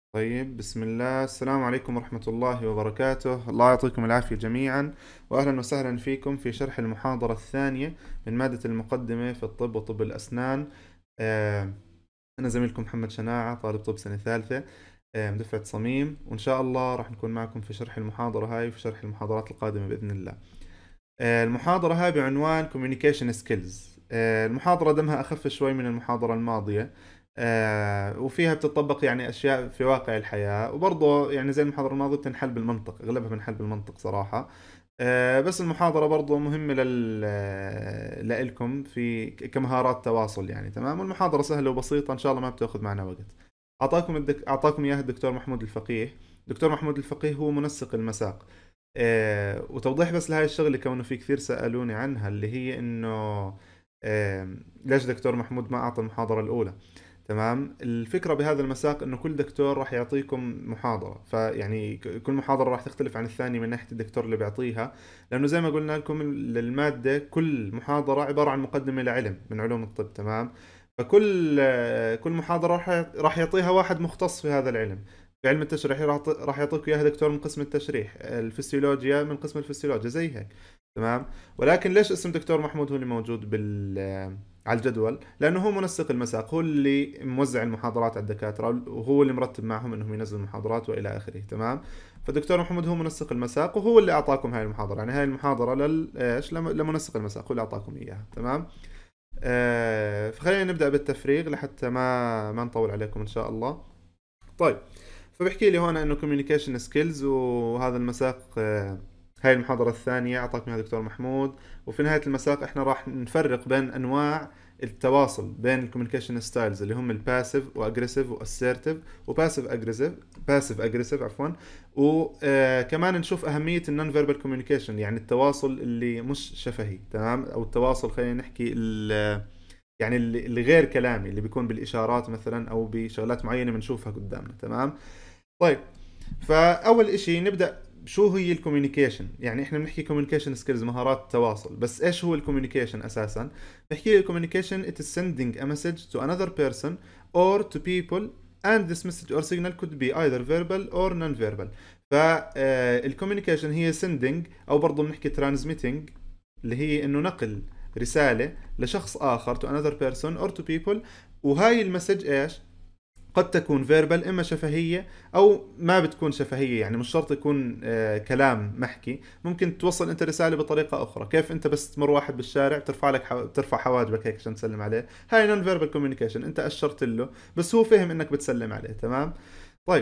طيب، بسم الله. السلام عليكم ورحمة الله وبركاته. الله يعطيكم العافية جميعا، وأهلا وسهلا فيكم في شرح المحاضرة الثانية من مادة المقدمة في الطب وطب الأسنان. آه، أنا زميلكم محمد شناعة، طالب طب سنة ثالثة، دفعة صميم، وإن شاء الله راح نكون معكم في شرح المحاضرة هاي وفي شرح المحاضرات القادمة بإذن الله. المحاضرة هاي بعنوان Communication Skills. المحاضرة دمها أخف شوي من المحاضرة الماضية، وفيها بتطبق يعني أشياء في واقع الحياة، وبرضه يعني زي المحاضرة الماضية بتنحل بالمنطق، أغلبها بنحل بالمنطق صراحة. بس المحاضرة برضه مهمة لإلكم في كمهارات تواصل يعني. تمام، والمحاضرة سهلة وبسيطة إن شاء الله، ما بتاخذ معنا وقت. أعطاكم إياها الدكتور محمود الفقيه. دكتور محمود الفقيه هو منسق المساق. وتوضيح بس لهاي الشغلة، كونه في كثير سألوني عنها، اللي هي انه ليش دكتور محمود ما اعطى المحاضرة الاولى. تمام، الفكرة بهذا المساق انه كل دكتور راح يعطيكم محاضرة، فيعني كل محاضرة راح تختلف عن الثانية من ناحية الدكتور اللي بيعطيها، لانه زي ما قلنا لكم المادة كل محاضرة عبارة عن مقدمة لعلم من علوم الطب. تمام، فكل كل محاضرة راح يعطيها واحد مختص في هذا العلم. في علم التشريح راح يعطيك اياها دكتور من قسم التشريح، الفسيولوجيا من قسم الفسيولوجيا زي هيك. تمام، ولكن ليش اسم دكتور محمود هو اللي موجود على الجدول؟ لانه هو منسق المساق، هو اللي موزع المحاضرات على الدكاتره، وهو اللي مرتب معهم انهم ينزلوا المحاضرات والى اخره. تمام، فدكتور محمود هو منسق المساق، وهو اللي اعطاكم هاي المحاضره. يعني هاي المحاضره لمنسق المساق، هو اللي اعطاكم اياها. تمام. فخلينا نبدا بالتفريغ لحتى ما نطول عليكم ان شاء الله. طيب، فبحكي لي هون انه communication skills، وهذا المساق هاي المحاضرة الثانية اعطاكم هذا دكتور محمود. وفي نهاية المساق احنا راح نفرق بين انواع التواصل بين الكوميونيكيشن ستايلز، اللي هم الباسيف واجريسيف واسيرتيف وباسيف اجريسيف، باسيف اجريسيف عفوا. وكمان نشوف اهمية النون فيربال كوميونيكيشن، يعني التواصل اللي مش شفهي. تمام، او التواصل خلينا نحكي يعني اللي غير كلامي، اللي بيكون بالاشارات مثلا او بشغلات معينة بنشوفها قدامنا. تمام. طيب، فاول اشي نبدا شو هي الكوميونيكيشن. يعني احنا بنحكي كوميونيكيشن سكيلز، مهارات التواصل، بس ايش هو الكوميونيكيشن اساسا؟ بحكي لي الكوميونيكيشن it is sending a message to another person or to people, and this message or signal could be either verbal or non-verbal. فالكوميونيكيشن هي sending، او برضو بنحكي transmitting، اللي هي انه نقل رسالة لشخص آخر to another person or to people. وهاي المسج ايش؟ قد تكون فيربال، اما شفهيه او ما بتكون شفهيه، يعني مش شرط يكون كلام محكي. ممكن توصل انت رساله بطريقه اخرى، كيف انت بس تمر واحد بالشارع ترفع حواجبك هيك عشان تسلم عليه. هاي نون فيربال كوميونيكيشن، انت اشرت له بس هو فهم انك بتسلم عليه. تمام. طيب،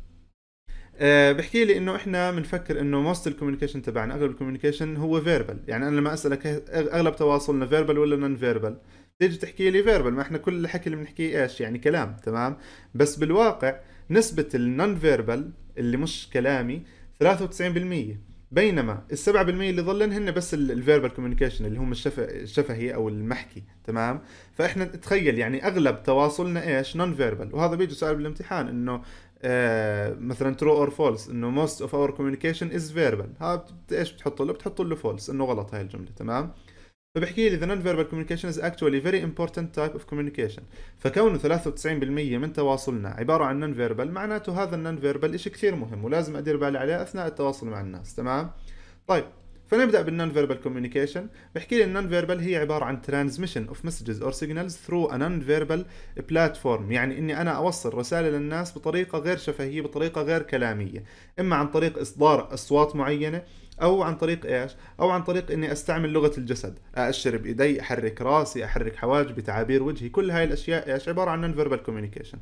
بحكي لي انه احنا بنفكر انه موست الكوميونيكيشن تبعنا، اغلب الكوميونيكيشن هو فيربال. يعني انا لما اسالك اغلب تواصلنا فيربال ولا نون فيربال، تيجي تحكي لي فيربال، ما احنا كل الحكي اللي بنحكيه ايش يعني؟ كلام. تمام، بس بالواقع نسبة النون فيربال اللي مش كلامي 93%، بينما ال7% اللي ظلن هن بس الفيربال كوميونيكيشن، اللي هم الشفهي او المحكي. تمام، فاحنا تخيل يعني اغلب تواصلنا ايش؟ نون فيربال. وهذا بيجي سؤال بالامتحان انه مثلا true or false، انه most of our communication is verbal. ايش بتحط له؟ بتحط له false، انه غلط هاي الجملة. تمام، فبحكي لي the non-verbal communication is actually very important type of communication. فكونه 93% من تواصلنا عبارة عن non-verbal، معناته هذا النون-verbal إشي كثير مهم ولازم أدير بالي عليه أثناء التواصل مع الناس. تمام. طيب، فنبدأ بالنون فيربال كوميونيكيشن. بحكي لي النون فيربال هي عبارة عن transmission of messages or signals through a non-verbal platform، يعني إني أنا أوصل رسالة للناس بطريقة غير شفهية، بطريقة غير كلامية، إما عن طريق إصدار أصوات معينة، أو عن طريق إيش؟ أو عن طريق إني أستعمل لغة الجسد، أأشر بإيدي، أحرك راسي، أحرك حواجبي، تعابير وجهي. كل هاي الأشياء إيش؟ عبارة عن non verbal communication.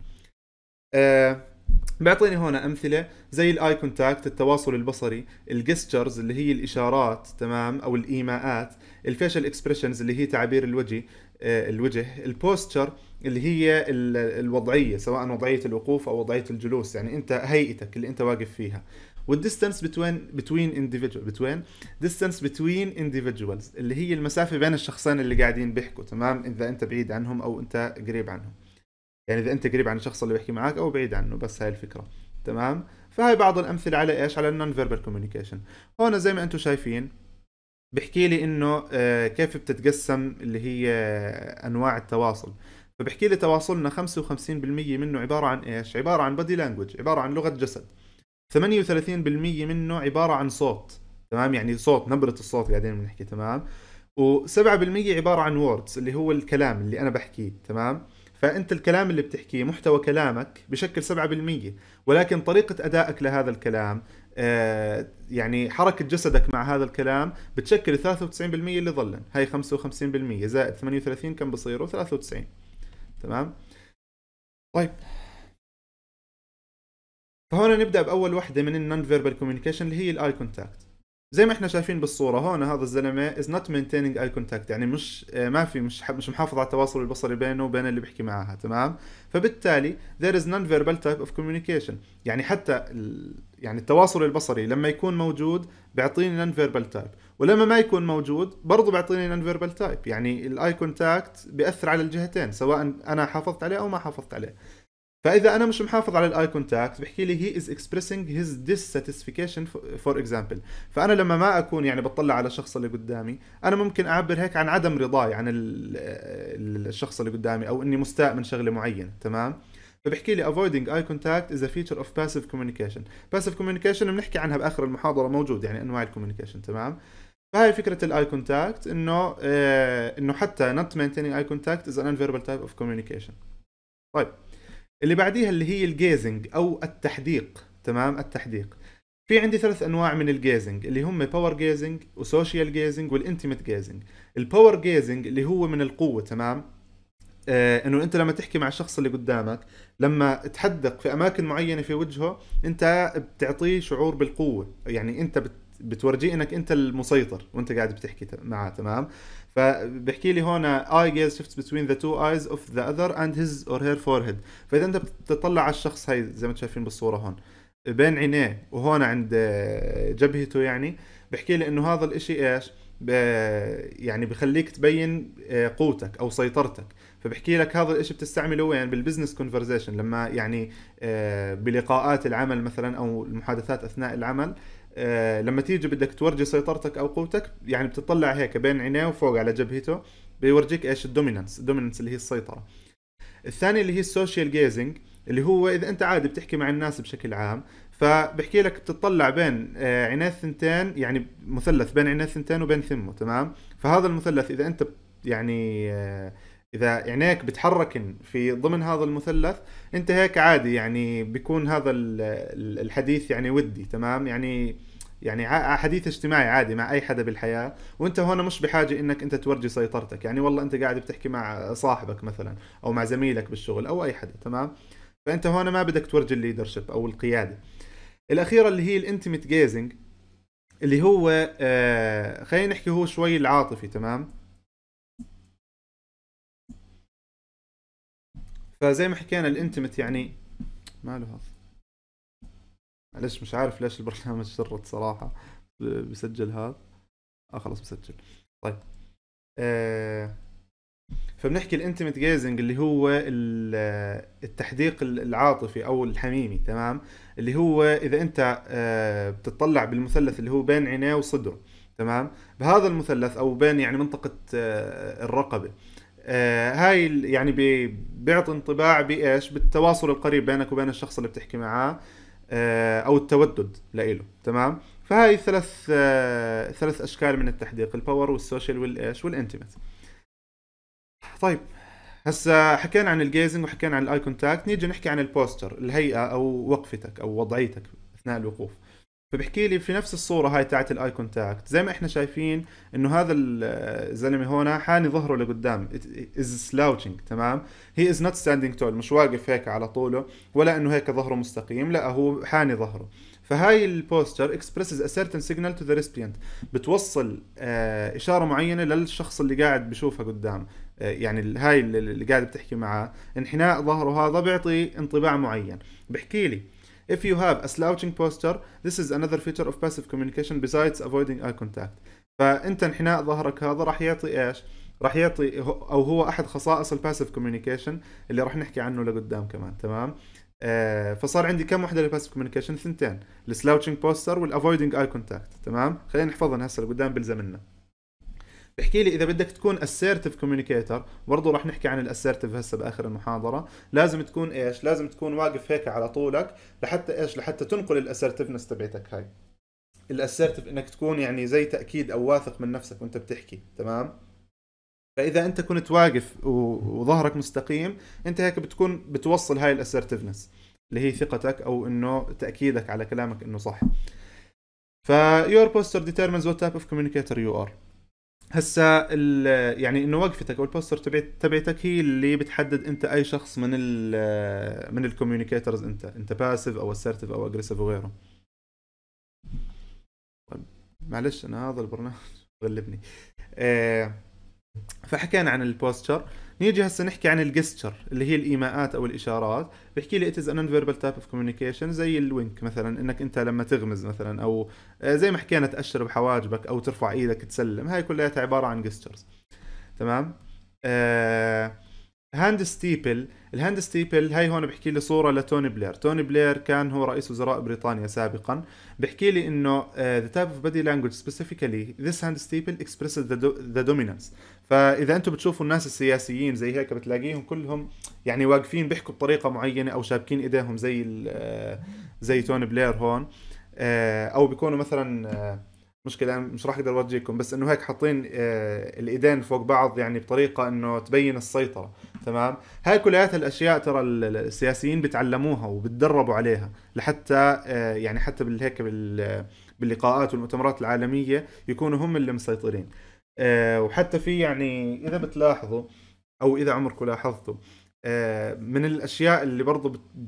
بيعطيني هنا امثله زي الاي كونتاكت، التواصل البصري، الجستشرز اللي هي الاشارات، تمام، او الايماءات، الفيشل اكسبريشنز اللي هي تعابير الوجه، البوستشر اللي هي الوضعيه، سواء وضعيه الوقوف او وضعيه الجلوس، يعني انت هيئتك اللي انت واقف فيها. والديستانس بتوين distance between individuals، اللي هي المسافه بين الشخصين اللي قاعدين بيحكوا. تمام، اذا انت بعيد عنهم او انت قريب عنهم، يعني اذا انت قريب عن الشخص اللي بيحكي معك او بعيد عنه، بس هاي الفكره. تمام، فهاي بعض الامثله على ايش؟ على النون فيربال كوميونيكيشن. هون زي ما انتم شايفين بحكي لي انه كيف بتتقسم اللي هي انواع التواصل. فبحكي لي تواصلنا 55% منه عبارة عن ايش؟ عبارة عن بودي لانجوج، عبارة عن لغة جسد. 38% منه عبارة عن صوت، تمام، يعني صوت، نبرة الصوت قاعدين بنحكي، تمام. و7% عبارة عن ووردز اللي هو الكلام اللي أنا بحكيه، تمام. فأنت الكلام اللي بتحكيه، محتوى كلامك بشكل 7%، ولكن طريقة أدائك لهذا الكلام، يعني حركة جسدك مع هذا الكلام بتشكل 93% اللي ظلن. هاي 55% زائد 38 كم بصيروا؟ 93. تمام. طيب، فهون نبدأ بأول وحدة من النون فيربال كوميونيكيشن اللي هي الاي كونتاكت. زي ما احنا شايفين بالصورة هون، هذا الزلمة is not maintaining eye contact، يعني ما في مش محافظ على التواصل البصري بينه وبين اللي بيحكي معها، تمام. فبالتالي there is non-verbal type of communication، يعني حتى يعني التواصل البصري لما يكون موجود بيعطيني non-verbal type، ولما ما يكون موجود برضه بيعطيني non-verbal type. يعني الاي كونتاكت بيأثر على الجهتين، سواء انا حافظت عليه او ما حافظت عليه. فاذا انا مش محافظ على الاي كونتاكت بحكي لي he is expressing his dissatisfaction for example. فانا لما ما اكون يعني بطلع على الشخص اللي قدامي، انا ممكن اعبر هيك عن عدم رضاي عن الشخص اللي قدامي، او اني مستاء من شغله معينه، تمام. فبحكي لي avoiding eye contact is a feature of passive communication. passive communication بنحكي عنها باخر المحاضره، موجود يعني انواع الكوميونيكيشن، تمام. فهي فكره الاي كونتاكت، انه حتى not maintaining eye contact is a non-verbal type of communication. طيب، اللي بعديها اللي هي الجيزنج او التحديق، تمام. التحديق، في عندي 3 انواع من الجيزنج اللي هم باور جيزنج وسوشيال جيزنج والانتيميت جيزنج. الباور جيزنج اللي هو من القوة، تمام. انه انت لما تحكي مع الشخص اللي قدامك، لما تحدق في اماكن معينة في وجهه، انت بتعطيه شعور بالقوة، يعني انت بتورجيه انك انت المسيطر وانت قاعد بتحكي معاه، تمام. فبحكي لي هون eye gaze shifts between the two eyes of the other and his or her forehead. فاذا انت بتطلع على الشخص، هاي زي ما انتم شايفين بالصورة هون، بين عينيه وهون عند جبهته، يعني بحكي لي انه هذا الاشي ايش، يعني بخليك تبين قوتك او سيطرتك. فبحكي لك هذا الاشي بتستعمله وين؟ بالبزنس كونفرزيشن، لما يعني بلقاءات العمل مثلا او المحادثات اثناء العمل، لما تيجي بدك تورجي سيطرتك او قوتك، يعني بتطلع هيك بين عينيه وفوق على جبهته، بيورجيك ايش؟ الدوميننس اللي هي السيطرة. الثاني اللي هي السوشيال جيزنج، اللي هو اذا انت عادي بتحكي مع الناس بشكل عام، فبحكي لك بتطلع بين عينيه الثنتين، يعني مثلث بين عينيه الثنتين وبين ثمه، تمام. فهذا المثلث اذا انت يعني اذا عينيك بتحركن في ضمن هذا المثلث، انت هيك عادي، يعني بيكون هذا الحديث يعني ودي، تمام. يعني حديث اجتماعي عادي مع اي حدا بالحياة، وانت هون مش بحاجة انك انت تورجي سيطرتك، يعني والله انت قاعد بتحكي مع صاحبك مثلا او مع زميلك بالشغل او اي حدا، تمام. فانت هون ما بدك تورجي الليدرشيب او القيادة. الاخيرة اللي هي الانتيميت جيزنج، اللي هو خلينا نحكي هو شوي العاطفي، تمام. فزي ما حكينا الانتيميت يعني ماله هذا، معلش مش عارف ليش البرنامج شرط صراحة بسجل هذا. خلص بسجل. طيب، آه فبنحكي الانتيميت جيزنج اللي هو التحديق العاطفي او الحميمي، تمام. اللي هو اذا انت بتطلع بالمثلث اللي هو بين عينيه وصدره، تمام، بهذا المثلث او بين يعني منطقة الرقبة. هاي يعني بيعطي انطباع بايش؟ بالتواصل القريب بينك وبين الشخص اللي بتحكي معاه، او التودد لإله، تمام. فهاي 3 اشكال من التحديق: الباور والسوشيال والايش والانتيميت. طيب، هسا حكينا عن الجيزنج وحكينا عن الاي كونتاكت، نيجي نحكي عن البوستر، الهيئة او وقفتك او وضعيتك اثناء الوقوف. فبحكي لي في نفس الصورة هاي تاعت الاي كونتاكت، زي ما احنا شايفين انه هذا الزلمة هنا حاني ظهره لقدام، is slouching، تمام. he is not standing tall، مش واقف هيك على طوله، ولا انه هيك ظهره مستقيم، لا هو حاني ظهره. فهاي البوستر expresses a certain signal to the recipient، بتوصل إشارة معينة للشخص اللي قاعد بشوفها قدام. يعني هاي اللي قاعد بتحكي معاه، انحناء ظهره هذا بيعطي انطباع معين. بحكي لي if you have a slouching posture this is another feature of passive communication besides avoiding eye contact. فانت انحناء ظهرك هذا راح يعطي ايش؟ راح يعطي او هو احد خصائص الباسيف كوميونيكيشن اللي راح نحكي عنه لقدام كمان، تمام. فصار عندي كم وحده للباسيف كوميونيكيشن؟ 2: السلاوتشنج بوستر والافويدنج اي كونتاكت، تمام. خلينا نحفظهم هسه لقدام بلزمنا. بحكي لي اذا بدك تكون assertive communicator، برضه راح نحكي عن الاسيرتيف هسه باخر المحاضره، لازم تكون ايش، لازم تكون واقف هيك على طولك لحتى ايش، لحتى تنقل الاسيرتيفنس تبعتك هاي. الاسيرتيف انك تكون يعني زي تاكيد او واثق من نفسك وانت بتحكي، تمام. فاذا انت كنت واقف وظهرك مستقيم، انت هيك بتكون بتوصل هاي الاسيرتيفنس اللي هي ثقتك او انه تاكيدك على كلامك انه صح. ف your posture determines what type of communicator you are. هسا يعني انه وقفتك او البوستر تبعتك هي اللي بتحدد انت اي شخص من الكوميونيكيتورز، انت باسيف او اسيرتيف او اجريسيف وغيره. طيب معلش انا هذا البرنامج غلبني. فحكينا عن البوستشر، نيجي هسه نحكي عن الجستشر اللي هي الايماءات او الاشارات. بحكي لي it is a non-verbal type of communication، زي الوينك مثلا، انك انت لما تغمز مثلا، او زي ما حكينا تاشر بحواجبك او ترفع ايدك تسلم، هاي كلها عباره عن جستشرز، تمام. هاند ستيبل، الهاند ستيبل هاي هون بحكي لي صوره لتوني بلير. توني بلير كان هو رئيس وزراء بريطانيا سابقا. بحكي لي انه the type of body language specifically this hand staple expresses the dominance. فاذا انتم بتشوفوا الناس السياسيين زي هيك بتلاقيهم كلهم يعني واقفين بيحكوا بطريقه معينه او شابكين ايديهم زي توني بلير هون. او بيكونوا مثلا مشكلة مش راح اقدر اورجيكم، بس انه هيك حاطين الايدين فوق بعض يعني بطريقة انه تبين السيطرة، تمام. هاي كلياتها الاشياء ترى السياسيين بتعلموها وبتدربوا عليها لحتى يعني حتى بالهيك باللقاءات والمؤتمرات العالمية يكونوا هم اللي مسيطرين. وحتى في يعني اذا بتلاحظوا او اذا عمركم لاحظتوا من الاشياء اللي برضو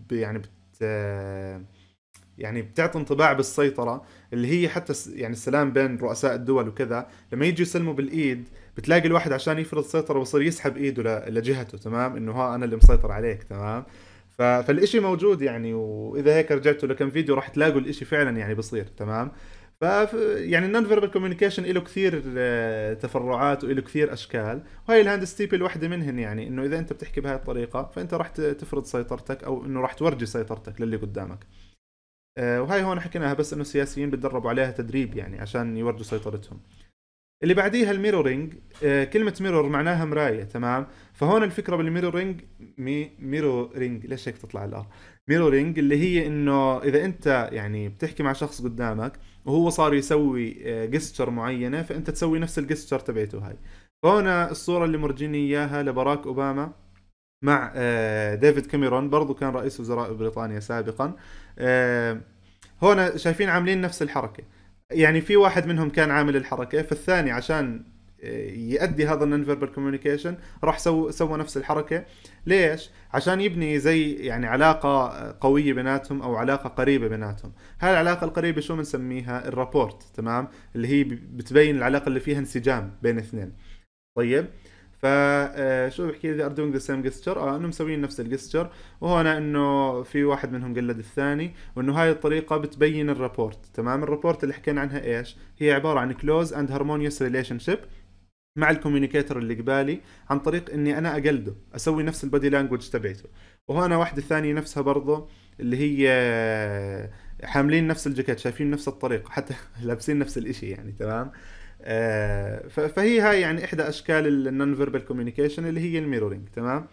يعني بتعطي انطباع بالسيطرة، اللي هي حتى يعني السلام بين رؤساء الدول وكذا، لما يجي يسلموا بالإيد بتلاقي الواحد عشان يفرض سيطرة بصير يسحب إيده لجهته، تمام، إنه ها أنا اللي مسيطر عليك، تمام. فالإشي موجود يعني، وإذا هيك رجعتوا لكم فيديو راح تلاقوا الإشي فعلا يعني بصير، تمام. ف يعني النون فيربال كوميونيكيشن له كثير تفرعات وله كثير اشكال، وهي الهاند ستيبل واحدة منهن. يعني انه اذا انت بتحكي بهاي الطريقة فانت راح تفرض سيطرتك او انه راح تورجي سيطرتك للي قدامك. وهاي هون حكيناها بس انه السياسيين بتدربوا عليها تدريب يعني عشان يورجوا سيطرتهم. اللي بعديها الميرورينج. كلمة ميرور معناها مراية، تمام. فهون الفكرة بالميرورينج، ميرورينج ليش هيك تطلع الار، ميرورينج اللي هي انه اذا انت يعني بتحكي مع شخص قدامك وهو صار يسوي جستشر معينة، فانت تسوي نفس الجستشر تبعته هاي. فهون الصورة اللي مرجيني اياها لباراك اوباما مع ديفيد كاميرون، برضو كان رئيس وزراء بريطانيا سابقا. هنا شايفين عاملين نفس الحركة، يعني في واحد منهم كان عامل الحركة، فالثاني عشان يؤدي هذا النون فيربال كوميونيكيشن راح سوى نفس الحركة. ليش؟ عشان يبني زي يعني علاقة قوية بيناتهم او علاقة قريبة بيناتهم. هاي العلاقة القريبة شو بنسميها؟ الرابورت، تمام، اللي هي بتبين العلاقة اللي فيها انسجام بين اثنين. طيب فشو بحكي لي are doing the same gesture، انه مسويين نفس الجستشر، وهنا انه في واحد منهم قلد الثاني، وانه هاي الطريقة بتبين الرابورت، تمام. الرابورت اللي حكينا عنها ايش هي؟ عبارة عن close and harmonious relationship مع الكوميونيكيتور اللي قبالي، عن طريق اني انا اقلده، اسوي نفس البودي لانجوج تبعته. وهنا واحدة ثانية نفسها برضه، اللي هي حاملين نفس الجاكيت، شايفين نفس الطريقة، حتى لابسين نفس الاشي يعني، تمام. فهي هاي يعني احدى اشكال النون فيربال كوميونيكيشن اللي هي الميرورينج، تمام.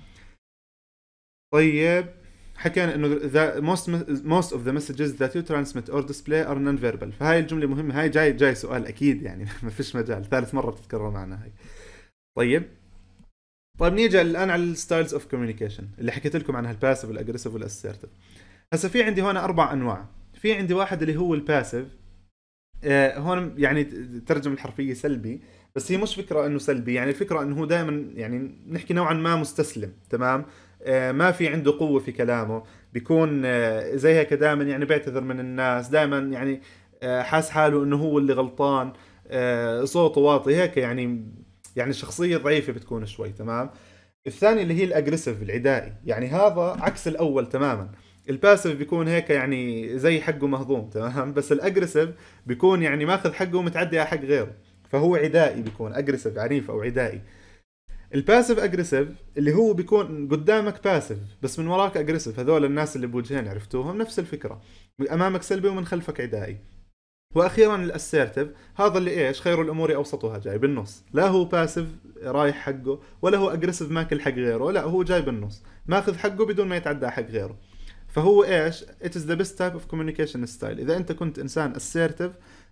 طيب حكينا انه most of the messages that you transmit or display are non-verbal. فهاي الجملة مهمة، هاي جاي سؤال اكيد يعني ما فيش مجال، ثالث مرة بتتكرر معنا هاي. طيب نيجي الان على الستايلز اوف كوميونيكيشن اللي حكيت لكم عنها، الباسيف والاجريسيف والاسيرتيف. هسه في عندي هون 4 انواع. في عندي واحد اللي هو الباسيف، هون يعني الترجمة الحرفية سلبي، بس هي مش فكرة انه سلبي، يعني الفكرة انه هو دائما يعني نحكي نوعا ما مستسلم، تمام. ما في عنده قوة في كلامه، بيكون زي هيك دائما يعني بيعتذر من الناس، دائما يعني حاس حاله انه هو اللي غلطان، صوته واطي هيك، يعني شخصية ضعيفة بتكون شوي، تمام. الثاني اللي هي الاجريسيف العدائي، يعني هذا عكس الاول تماما. الباسيف بيكون هيك يعني زي حقه مهضوم، تمام، بس الاجريسيف بيكون يعني ماخذ حقه ومتعدي على حق غيره، فهو عدائي، بيكون اجريسيف عنيف او عدائي. الباسيف اجريسيف اللي هو بيكون قدامك باسيف بس من وراك اجريسيف، هذول الناس اللي بوجهين عرفتوهم، نفس الفكرة، امامك سلبي ومن خلفك عدائي. واخيرا الاسيرتيف، هذا اللي ايش خير الامور اوسطها، جاي بالنص، لا هو باسيف رايح حقه ولا هو اجريسيف ماكل حق غيره، لا هو جاي بالنص ماخذ حقه بدون ما يتعدى حق غيره. فهو ايش it is the best type of communication style. اذا انت كنت انسان assertive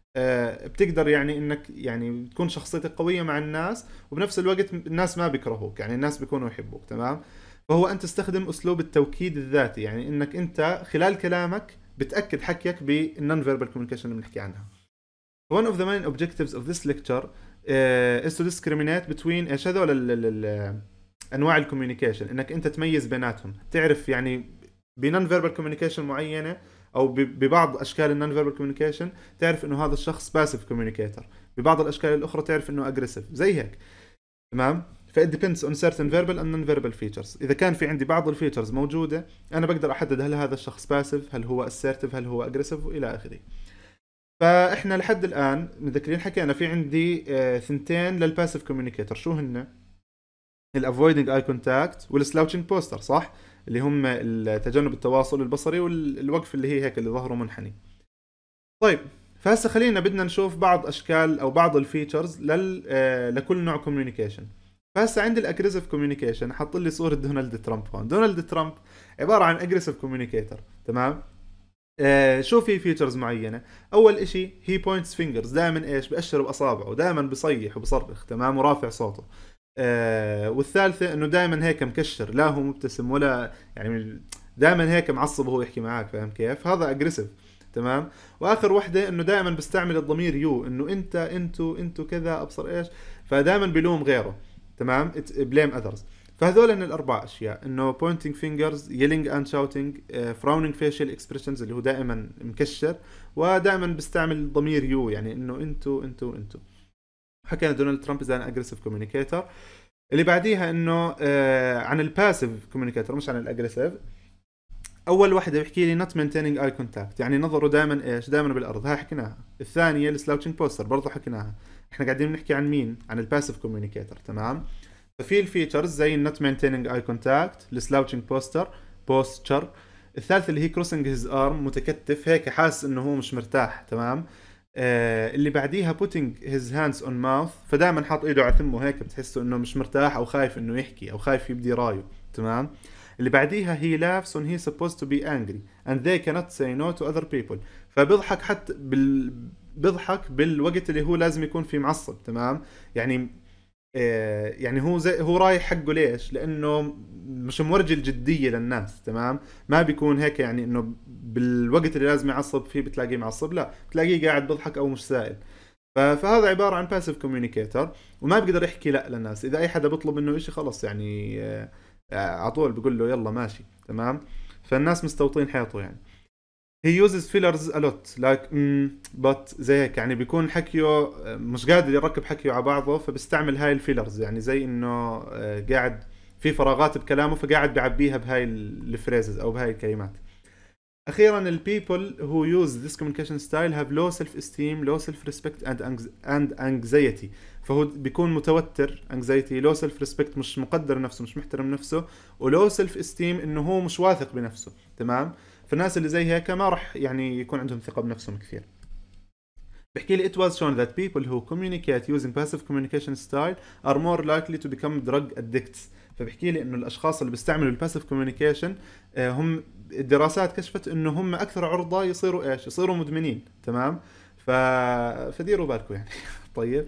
بتقدر يعني انك يعني تكون شخصيتك قوية مع الناس، وبنفس الوقت الناس ما بيكرهوك، يعني الناس بيكونوا يحبوك، تمام. فهو انت تستخدم اسلوب التوكيد الذاتي، يعني انك انت خلال كلامك بتأكد حكيك بالنون فيربال كوميونيكيشن اللي بنحكي عنها. One of the main objectives of this lecture is to discriminate between ايش هذول انواع الكوميونيكيشن، انك انت تميز بيناتهم، تعرف يعني بنون فيربال كوميونيكيشن معينه او ببعض اشكال النون فيربال كوميونيكيشن تعرف انه هذا الشخص باسيف كوميونيكيتر، ببعض الاشكال الاخرى تعرف انه اجريسيف زي هيك، تمام. ف it depends on certain verbal and non-verbal features. اذا كان في عندي بعض الفيتشرز موجوده انا بقدر احدد هل هذا الشخص باسيف، هل هو assertive، هل هو aggressive والى اخره. فاحنا لحد الان متذكرين حكينا في عندي ثنتين للباسيف كوميونيكيتر، شو هن؟ الافويدنج اي كونتاكت والسلاوتشنج بوستر، صح؟ اللي هم تجنب التواصل البصري والوقف اللي هي هيك اللي ظهره منحني. طيب فهسه خلينا بدنا نشوف بعض اشكال او بعض الفيتشرز لكل نوع كوميونيكيشن. فهسه عندي الاجريسيف كوميونيكيشن حط لي صوره دونالد ترامب هون. دونالد ترامب عباره عن اجريسيف كوميونيكيتر، تمام. شو في فيتشرز معينه؟ اول اشي هي بوينتس فينجرز، دائما ايش بأشر باصابعه، دائما بصيح وبصرخ، تمام، ورافع صوته. والثالثه انه دائما هيك مكشر، لا هو مبتسم ولا يعني دائما هيك معصب وهو يحكي معك، فاهم كيف؟ هذا اجريسيف، تمام. واخر وحده انه دائما بيستعمل الضمير يو، انه انت انتو كذا ابصر ايش، فدائما بلوم غيره، تمام، بليم اذرز. فهذول هن الاربع اشياء، انه pointing fingers, yelling and shouting, frowning facial expressions اللي هو دائما مكشر، ودائما بيستعمل ضمير يو، يعني انه انتو. حكينا دونالد ترامب اذا اجريسيف كوميونيكيتر. اللي بعديها انه عن الباسيف كوميونيكيتر مش عن الاجريسيف. اول واحده بيحكي لي not maintaining eye contact، يعني نظره دائما ايش؟ دائما بالارض، هاي حكيناها. الثانيه السلاوتشنج بوستر برضه حكيناها. احنا قاعدين نحكي عن مين؟ عن الباسيف كوميونيكيتر، تمام. ففي الفيتشرز زي النوت مينتيننج اي كونتاكت، السلاوتشنج بوستشر. الثالث اللي هي كروسنج هيز ارم، متكتف هيك حاسس انه هو مش مرتاح، تمام. اللي بعديها putting his hands on mouth، فدائما حاط ايده على ثمه هيك بتحسه انه مش مرتاح او خايف انه يحكي او خايف يبدي رايه، تمام. اللي بعديها he laughs when he supposed to be angry and they cannot say no to other people، فبيضحك حتى بيضحك بالوقت اللي هو لازم يكون فيه معصب، تمام. يعني هو رايح حقه، ليش؟ لانه مش مورجي الجديه للناس، تمام. ما بيكون هيك يعني انه بالوقت اللي لازم يعصب فيه بتلاقيه معصب، لا بتلاقيه قاعد بيضحك او مش سائل. فهذا عباره عن باسيف كوميونيكيتر، وما بيقدر يحكي لا للناس. اذا اي حدا بيطلب منه إشي خلص يعني على طول بيقول له يلا ماشي، تمام. فالناس مستوطين حياته يعني. he uses fillers a lot like but زي هيك، يعني بيكون حكيه مش قادر يركب حكيه على بعضه، فبيستعمل هاي الفيلرز، يعني زي انه قاعد في فراغات بكلامه فقاعد بيعبيها بهاي الفريزز او بهاي الكلمات. اخيرا ال people who use this communication style have low self esteem, low self respect and anxiety. فهو بيكون متوتر anxiety، low self respect مش مقدر نفسه مش محترم نفسه، ولو self esteem انه هو مش واثق بنفسه، تمام. فالناس اللي زي هيك ما راح يعني يكون عندهم ثقة بنفسهم كثير. بحكي لي it was shown that people who communicate using passive communication style are more likely to become drug addicts. فبحكي لي انه الاشخاص اللي بيستعملوا الباسيف كوميونيكيشن هم الدراسات كشفت انه هم اكثر عرضة يصيروا ايش؟ يصيروا مدمنين، تمام. فديروا بالكم يعني. طيب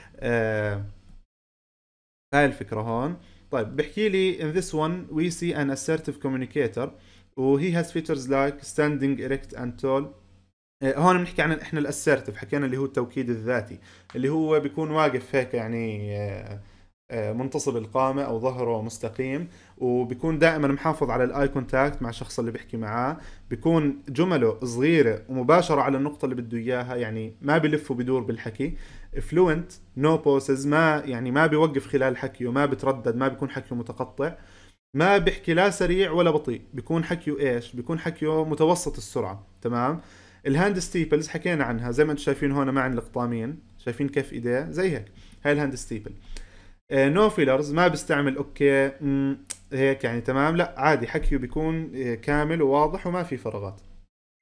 هاي الفكرة هون. طيب بحكي لي in this one we see an assertive communicator و he has features like standing erect and tall. هون بنحكي عن احنا الاسيرتيف، حكينا اللي هو التوكيد الذاتي، اللي هو بيكون واقف هيك يعني منتصب القامة او ظهره مستقيم، وبيكون دائما محافظ على الاي كونتاكت مع الشخص اللي بيحكي معاه، بيكون جمله صغيرة ومباشرة على النقطة اللي بده اياها، يعني ما بلف وبدور بالحكي. fluent no pauses، ما يعني ما بيوقف خلال حكيه، ما بتردد، ما بيكون حكيه متقطع، ما بيحكي لا سريع ولا بطيء، بيكون حكيه ايش؟ بيكون حكيه متوسط السرعة، تمام. الهاند ستيبلز حكينا عنها زي ما انتم شايفين هون مع القطامين، شايفين كيف ايديه زي هيك، هاي الهاند ستيبل. نو فيلرز، ما بيستعمل اوكي هيك يعني تمام، لا عادي حكيه بيكون كامل وواضح وما في فراغات.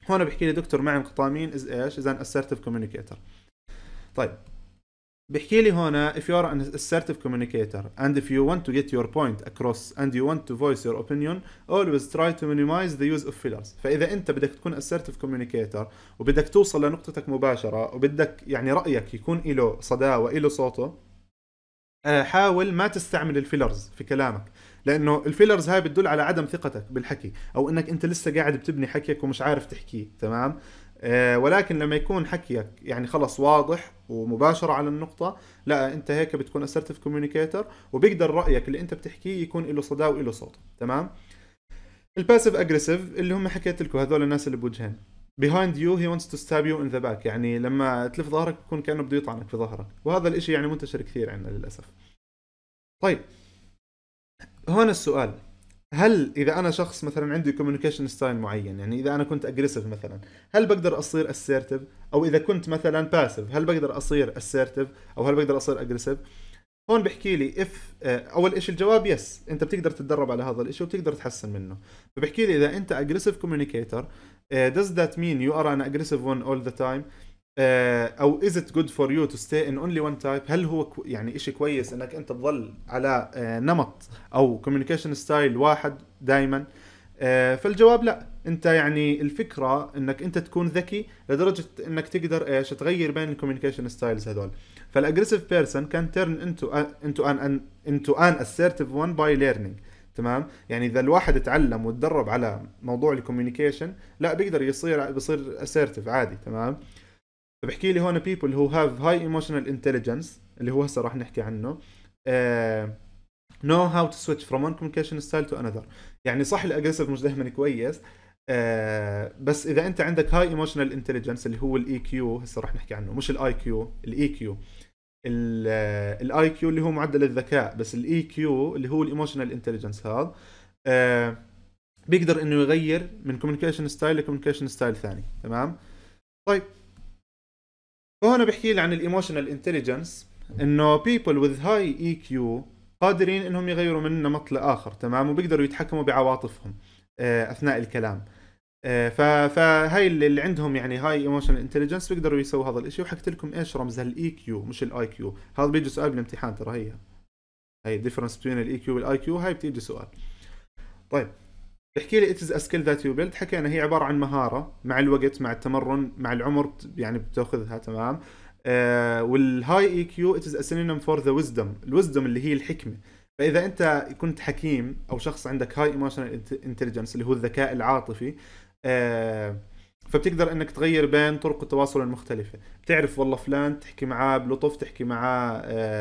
هون بحكي لي دكتور معي انقطاع مين از ايش؟ اذا assertive communicator. طيب بحكي لي هنا if you are an assertive communicator and if you want to get your point across and you want to voice your opinion always try to minimize the use of fillers. فإذا أنت بدك تكون assertive communicator وبدك توصل لنقطتك مباشرة وبدك يعني رأيك يكون له صدى وله صوته، حاول ما تستعمل الفيلرز في كلامك، لأنه الفيلرز هاي بتدل على عدم ثقتك بالحكي أو أنك أنت لسه قاعد بتبني حكيك ومش عارف تحكيه. تمام. ولكن لما يكون حكيك يعني خلص واضح ومباشر على النقطة، لا انت هيك بتكون assertive communicator وبيقدر رأيك اللي انت بتحكيه يكون له صدى وله صوت. تمام. الباسيف اجريسيف اللي هم حكيت لكم هذول الناس اللي بوجهين behind you he wants to stab you in the back، يعني لما تلف ظهرك بيكون كأنه بده يطعنك في ظهرك، وهذا الاشي يعني منتشر كثير عندنا للأسف. طيب هون السؤال، هل اذا انا شخص مثلا عندي كوميونيكيشن ستايل معين، يعني اذا انا كنت اجريسيف مثلا، هل بقدر اصير اسيرتيف؟ او اذا كنت مثلا باسيف هل بقدر اصير اسيرتيف او هل بقدر اصير اجريسيف؟ هون بحكي لي اف اول اشي الجواب يس، انت بتقدر تتدرب على هذا الاشي وبتقدر تحسن منه. فبحكي لي اذا انت اجريسيف كوميونيكيتور does that mean you are an aggressive one all the time؟ او is it good for you to stay in only one type؟ هل هو يعني اشي كويس انك انت تظل على نمط او communication ستايل واحد دائما؟ فالجواب لا. انت يعني الفكرة انك انت تكون ذكي لدرجة انك تقدر ايش تغير بين الكوميونيكيشن ستايلز هذول. فالاجريسيف بيرسون كان turn into an assertive one by learning. تمام. يعني اذا الواحد اتعلم وتدرب على موضوع الكوميونيكيشن، لا بيقدر بيصير assertive عادي. تمام. فبحكي لي هون people who have high emotional intelligence اللي هو هسه راح نحكي عنه know how to switch from one communication style to another. يعني صح الاجريسيف مش دائما كويس، بس اذا انت عندك high emotional intelligence اللي هو الاي كيو، هسه راح نحكي عنه مش الاي كيو، الاي كيو. الاي كيو اللي هو معدل الذكاء، بس الاي كيو اللي هو الايموشنال انتليجنس هذا بيقدر انه يغير من كوميونيكيشن ستايل لكوميونيكيشن ستايل ثاني. تمام. طيب فهنا بحكي لي عن الايموشنال انتليجنس انه people with high EQ قادرين انهم يغيروا من نمط لاخر. تمام. وبيقدروا يتحكموا بعواطفهم اثناء الكلام. فهاي اللي عندهم يعني هاي ايموشنال انتليجنس بيقدروا يسووا هذا الاشي. وحكيت لكم ايش رمز الاي كيو مش الاي كيو، هذا بيجي سؤال بالامتحان ترى. هي difference between الاي كيو والاي كيو، هاي بتيجي سؤال. طيب بحكي لي it is a skill that you build. حكينا هي عبارة عن مهارة مع الوقت مع التمرن مع العمر يعني بتاخذها. تمام. والهاي اي كيو it is a synonym for the wisdom. الwisdom اللي هي الحكمة. فإذا أنت كنت حكيم أو شخص عندك هاي emotional intelligence اللي هو الذكاء العاطفي، فبتقدر انك تغير بين طرق التواصل المختلفة. بتعرف والله فلان تحكي معاه بلطف، تحكي معاه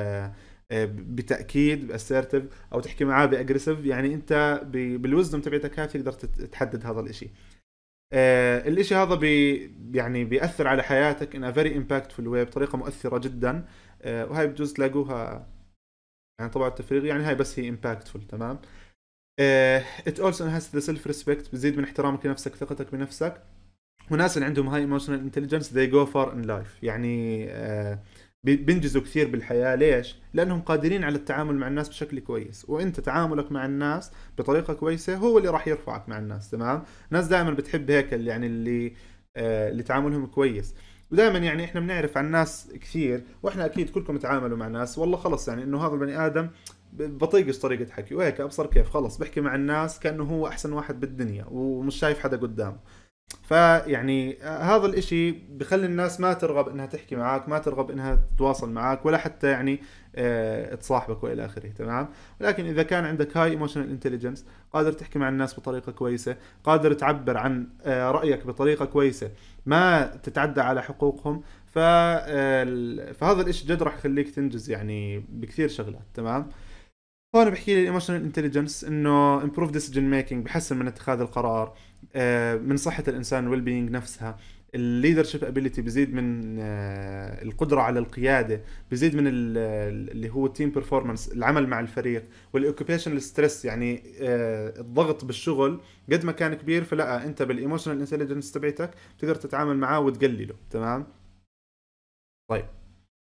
بتأكيد بأسيرتيف، او تحكي معاه بأجريسيف. يعني انت بالوزدم تبعتك هاي تقدر تحدد هذا الاشي. الاشي هذا يعني بيأثر على حياتك in a very impactful way بطريقة مؤثرة جدا. وهاي بجوز تلاقوها يعني طبعا التفريغ، يعني هاي بس هي impactful. تمام. it also enhances the self respect، بزيد من احترامك لنفسك، ثقتك بنفسك. وناس اللي عندهم هاي emotional intelligence they go far in life، يعني بينجزوا كثير بالحياة. ليش؟ لأنهم قادرين على التعامل مع الناس بشكل كويس. وانت تعاملك مع الناس بطريقة كويسة هو اللي راح يرفعك مع الناس. تمام. الناس دائما بتحب هيك يعني اللي تعاملهم كويس. ودائما يعني احنا بنعرف عن ناس كثير، واحنا اكيد كلكم تعاملوا مع ناس والله خلص يعني انه هذا البني ادم بطيقش طريقة حكي وهيك ابصر كيف خلص بحكي مع الناس كأنه هو احسن واحد بالدنيا ومش شايف حدا قدامه. فيعني هذا الاشي بخلي الناس ما ترغب انها تحكي معك، ما ترغب انها تتواصل معك، ولا حتى يعني تصاحبك والى اخره. تمام. ولكن اذا كان عندك هاي ايموشنال انتليجنس، قادر تحكي مع الناس بطريقة كويسة، قادر تعبر عن رأيك بطريقة كويسة، ما تتعدى على حقوقهم، فهذا الاشي جد راح يخليك تنجز يعني بكثير شغلات. تمام. هون بحكي لي الايموشنال انتليجنس انه improve decision making، بحسن من اتخاذ القرار، من صحة الانسان والويل بينج نفسها. الليدرشيب ابيليتي بزيد من القدرة على القيادة، بزيد من اللي هو التيم بيرفورمانس، العمل مع الفريق. والاوكيبيشنال ستريس يعني الضغط بالشغل قد ما كان كبير، فلا انت بالايموشنال انتليجنس تبعتك تقدر تتعامل معاه وتقلله. تمام. طيب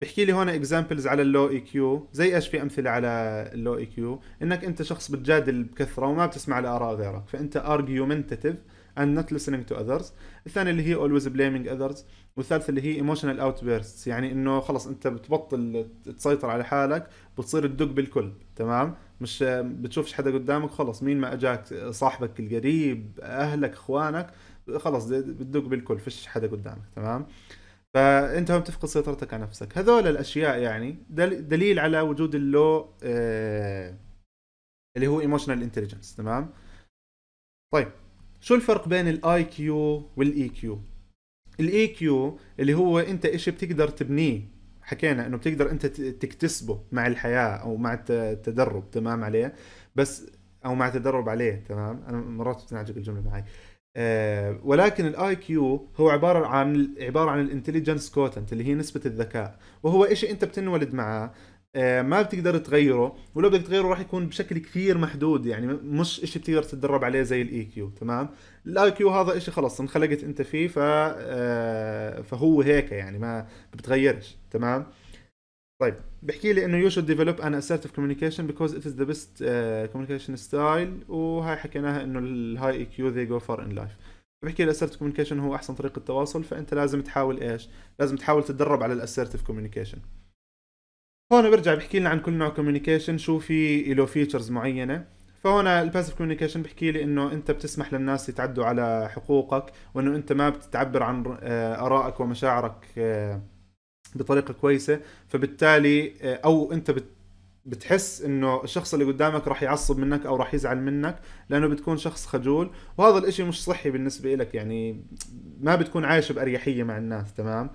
بحكي لي هون اكزامبلز على اللو اي كيو، زي ايش؟ في امثله على اللو اي كيو، انك انت شخص بتجادل بكثره وما بتسمع لاراء غيرك، فانت argumentative and not listening to others. الثانيه اللي هي always blaming others. والثالثه اللي هي emotional outbursts، يعني انه خلص انت بتبطل تسيطر على حالك، بتصير تدق بالكل، تمام؟ مش بتشوفش حدا قدامك، خلص مين ما اجاك، صاحبك القريب، اهلك، اخوانك، خلص بتدق بالكل، فيش حدا قدامك، تمام؟ فانت هم تفقد سيطرتك على نفسك. هذول الاشياء يعني دليل على وجود اللو اللي هو ايموشنال انتليجنس، تمام؟ طيب، شو الفرق بين الاي كيو والاي كيو؟ الاي كيو اللي هو انت اشي بتقدر تبنيه، حكينا انه بتقدر انت تكتسبه مع الحياة او مع التدرب، تمام عليه؟ بس او مع التدرب عليه، تمام؟ انا مرات بتنعجق الجملة معي. ولكن الاي كيو هو عباره عن الانتليجنس كوتنت، اللي هي نسبه الذكاء، وهو إشي انت بتنولد معاه. ما بتقدر تغيره، ولو بدك تغيره راح يكون بشكل كثير محدود، يعني مش إشي بتقدر تتدرب عليه زي الاي كيو، تمام؟ الاي كيو هذا إشي خلص انخلقت انت فيه، فهو هيك يعني ما بتغيرش، تمام؟ طيب، بحكي لي انه you should develop an assertive communication because it is the best communication style، وهاي حكيناها انه الهاي اي كيو they go far in life. بحكي الاسيرتيف كوميونيكيشن هو احسن طريقه تواصل، فانت لازم تحاول ايش؟ لازم تحاول تتدرب على الاسيرتيف كوميونيكيشن. هون برجع بحكي لنا عن كل نوع كوميونيكيشن شو في له فيتشرز معينه. فهنا الباسيف كوميونيكيشن بحكي لي انه انت بتسمح للناس يتعدوا على حقوقك، وانه انت ما بتعبر عن ارائك ومشاعرك بطريقه كويسه، فبالتالي او انت بتحس انه الشخص اللي قدامك راح يعصب منك او راح يزعل منك، لانه بتكون شخص خجول، وهذا الاشي مش صحي بالنسبه لك، يعني ما بتكون عايش باريحيه مع الناس، تمام؟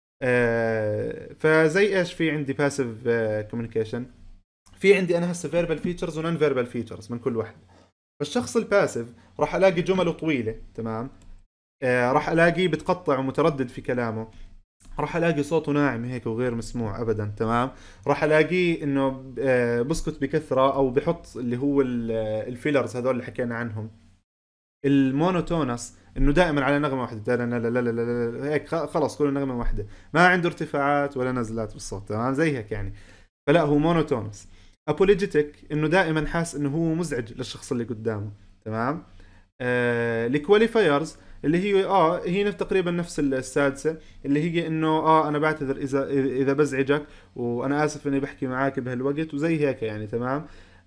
فزي ايش في عندي باسيف كوميونيكيشن، في عندي انا هسه فيربال فيتشرز ونون فيربال فيتشرز من كل واحد. فالشخص الباسيف راح الاقي جمله طويله، تمام؟ راح الاقيه بتقطع ومتردد في كلامه، راح الاقي صوته ناعم هيك وغير مسموع ابدا، تمام؟ راح الاقيه انه بسكت بكثره، او بحط اللي هو الفيلرز هذول اللي حكينا عنهم. المونوتونس انه دائما على نغمه واحده، لا لا لا لا لا لا، هيك خلص كل نغمه واحده، ما عنده ارتفاعات ولا نزلات بالصوت، تمام؟ زي هيك يعني، فلا هو مونوتونس. ابوليجيتك انه دائما حاس انه هو مزعج للشخص اللي قدامه، تمام؟ الكواليفايرز اللي هي هي تقريبا نفس السادسه، اللي هي انه انا بعتذر اذا بزعجك، وانا اسف اني بحكي معاك بهالوقت، وزي هيك يعني، تمام؟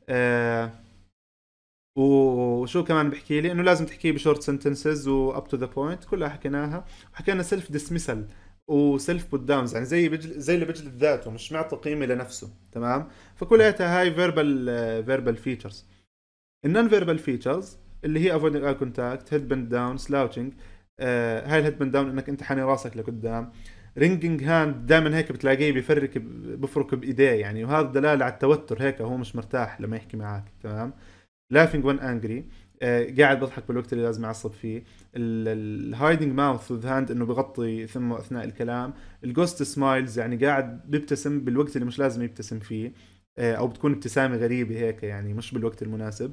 وشو كمان بحكي لي؟ انه لازم تحكيه بشورت سنتنسز واب تو ذا بوينت، كلها حكيناها. وحكينا سيلف ديسميسل وسيلف بوت داونز، يعني زي اللي بجلد ذاته، مش معطي قيمه لنفسه، تمام؟ فكلها هاي فيربال فيتشرز. النون فيربال فيتشرز اللي هي avoiding eye contact, head bend down, slouching. هاي الهيد بند داون انك انت حاني راسك لقدام. رينجينج هاند دائما هيك بتلاقيه بفرك بايديه يعني، وهذا دلاله على التوتر، هيك هو مش مرتاح لما يحكي معك، تمام؟ laughing when angry. قاعد بضحك بالوقت اللي لازم يعصب فيه. الهايدنج ماوث وذ هاند انه بغطي ثمه اثناء الكلام. الجوست سمايلز يعني قاعد بيبتسم بالوقت اللي مش لازم يبتسم فيه، او بتكون ابتسامه غريبه هيك يعني مش بالوقت المناسب.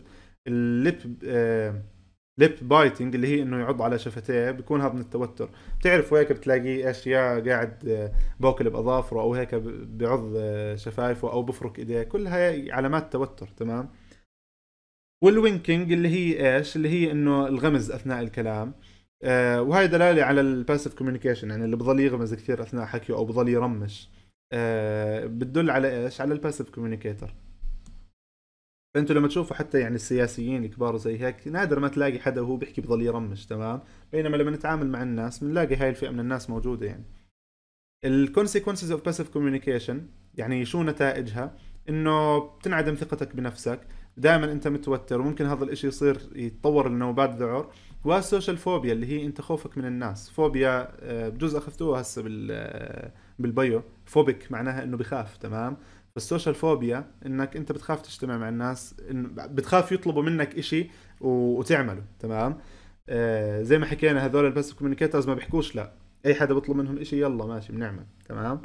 ليب بايتنج اللي هي انه يعض على شفتيه، بيكون هذا من التوتر، بتعرفوا هيك بتلاقيه اشياء قاعد باكل باظافره او هيك بيعض شفايفه او بفرك ايديه، كل هاي علامات توتر، تمام؟ والوينكينج اللي هي ايش؟ اللي هي انه الغمز اثناء الكلام. وهي دلاله على الباسيف كوميونيكيشن، يعني اللي بضل يغمز كثير اثناء حكيه او بضل يرمش، بتدل على ايش؟ على الباسيف كوميونيكيتر. فانتوا لما تشوفوا حتى يعني السياسيين الكبار زي هيك، نادر ما تلاقي حدا وهو بيحكي بضل يرمش، تمام؟ بينما لما نتعامل مع الناس بنلاقي هاي الفئة من الناس موجودة يعني. الكونسيكونسز اوف باسيف كوميونيكيشن يعني شو نتائجها؟ انه بتنعدم ثقتك بنفسك، دائما انت متوتر، وممكن هذا الاشي يصير يتطور لنوبات ذعر. والسوشيال فوبيا اللي هي انت خوفك من الناس، فوبيا بجوز اخذتوها هسه بالبيو، فوبيك معناها انه بخاف، تمام؟ فالسوشيال فوبيا انك انت بتخاف تجتمع مع الناس، بتخاف يطلبوا منك اشي وتعمله، تمام؟ زي ما حكينا هذول الباسيف كوميونيكيترز ما بيحكوش لا، اي حدا بيطلب منهم اشي يلا ماشي بنعمل، تمام؟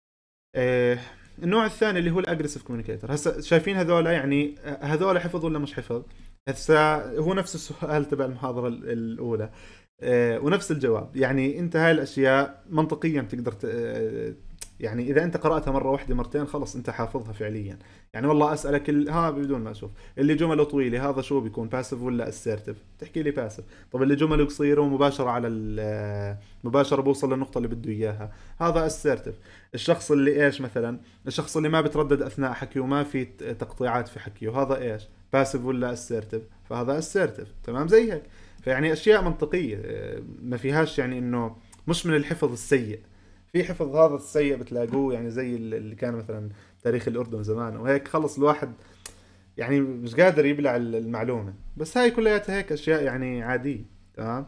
النوع الثاني اللي هو الاجريسيف كوميونيكيتر. هسه شايفين هذول يعني هذول حفظ ولا مش حفظ؟ هسه هو نفس السؤال تبع المحاضرة الأولى، ونفس الجواب. يعني أنت هاي الأشياء منطقيا تقدر يعني اذا انت قراتها مره واحده مرتين خلص انت حافظها فعليا. يعني والله اسالك ها بدون ما اشوف اللي جمله طويله هذا شو بيكون باسيف ولا اسيرتيف، تحكي لي باسيف. طب اللي جمله قصيره ومباشره على مباشره بوصل للنقطه اللي بده اياها هذا اسيرتيف. الشخص اللي ايش مثلا، الشخص اللي ما بتردد اثناء حكيه وما في تقطيعات في حكيه هذا ايش باسيف ولا اسيرتيف، فهذا اسيرتيف. تمام زي هيك. فيعني اشياء منطقيه ما فيهاش يعني انه مش من الحفظ السيء. في حفظ هذا السيء بتلاقوه يعني زي اللي كان مثلا تاريخ الأردن زمان وهيك، خلص الواحد يعني مش قادر يبلع المعلومة. بس هاي كلياتها هيك أشياء يعني عادية. تمام.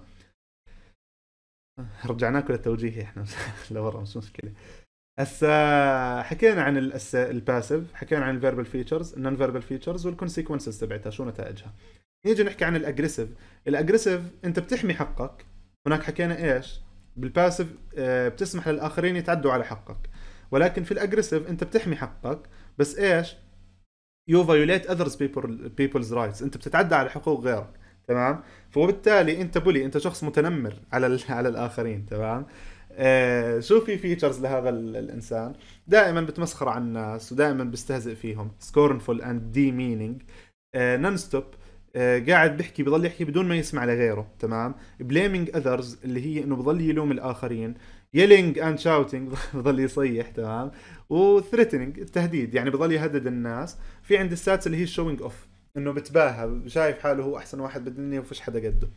رجعناكم للتوجيه احنا لورا مش مشكلة. هسا حكينا عن الباسيف، حكينا عن الفيربال فيتشرز، النون فيربال فيتشرز والكونسيكونسز تبعتها شو نتائجها. نيجي نحكي عن الاجريسيف. الاجريسيف انت بتحمي حقك. هناك حكينا ايش بالباسيف بتسمح للاخرين يتعدوا على حقك، ولكن في الاجريسيف انت بتحمي حقك بس ايش يو فايوليت اذرز بيبلز رايتس، انت بتتعدى على حقوق غيرك. تمام. فوبالتالي انت بولي، انت شخص متنمر على على الاخرين. تمام. شو في فيتشرز لهذا الانسان؟ دائما بتمسخر على الناس ودائما بيستهزئ فيهم، scornful and demeaning، نون ستوب، قاعد بيحكي بضل يحكي بدون ما يسمع لغيره. تمام. blaming others اللي هي انه بضل يلوم الاخرين، yelling and shouting بضل يصيح. تمام. و threatening التهديد، يعني بضل يهدد الناس. في عند السادس اللي هي showing off، انه بتباهى شايف حاله هو احسن واحد بالدنيا وفيش حدا قده.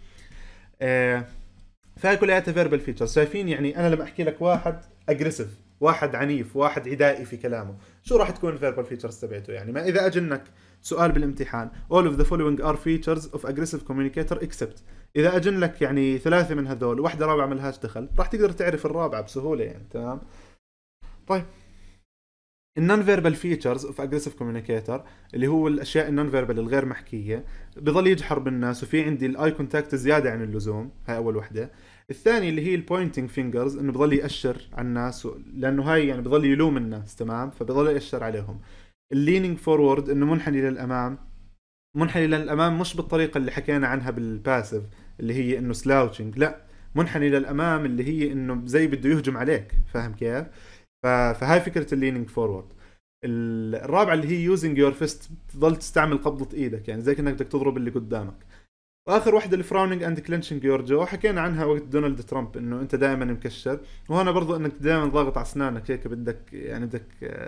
فهي كلياتها فيربال فيتشرز. شايفين يعني انا لما احكي لك واحد اجريسيف، واحد عنيف، واحد عدائي في كلامه، شو راح تكون الفيربال فيتشرز تبعته؟ يعني ما اذا اجنك سؤال بالامتحان all of the following are features of aggressive communicator except، اذا اجن لك يعني ثلاثه من هذول واحده رابعه ما لهاش دخل، راح تقدر تعرف الرابعه بسهوله يعني. تمام. طيب النون فيربال فيتشرز اوف اجريسيف كوميونيكيتور اللي هو الاشياء النون فيربال الغير محكيه، بضل يجحر بالناس وفي عندي الاي كونتاكت زياده عن اللزوم، هاي اول وحده. الثاني اللي هي البوينتنج فينجرز، انه بضل ياشر على الناس لانه هاي يعني بضل يلوم الناس. تمام. فبضل ياشر عليهم. اللينينج فورورد انه منحني للامام. منحني للامام مش بالطريقه اللي حكينا عنها بالباسيف اللي هي انه سلاوتشنج، لا، منحني للامام اللي هي انه زي بده يهجم عليك. فاهم كيف؟ فهاي فكره اللينينج فورورد. الرابعه اللي هي يوزنج يور فيست، تضل تستعمل قبضه ايدك يعني زي كانك بدك تضرب اللي قدامك. واخر وحده الفراونينج اند كلينشنج يور جو، حكينا عنها وقت دونالد ترامب انه انت دائما مكشر، وهنا برضو انك دائما ضاغط على اسنانك هيك بدك يعني بدك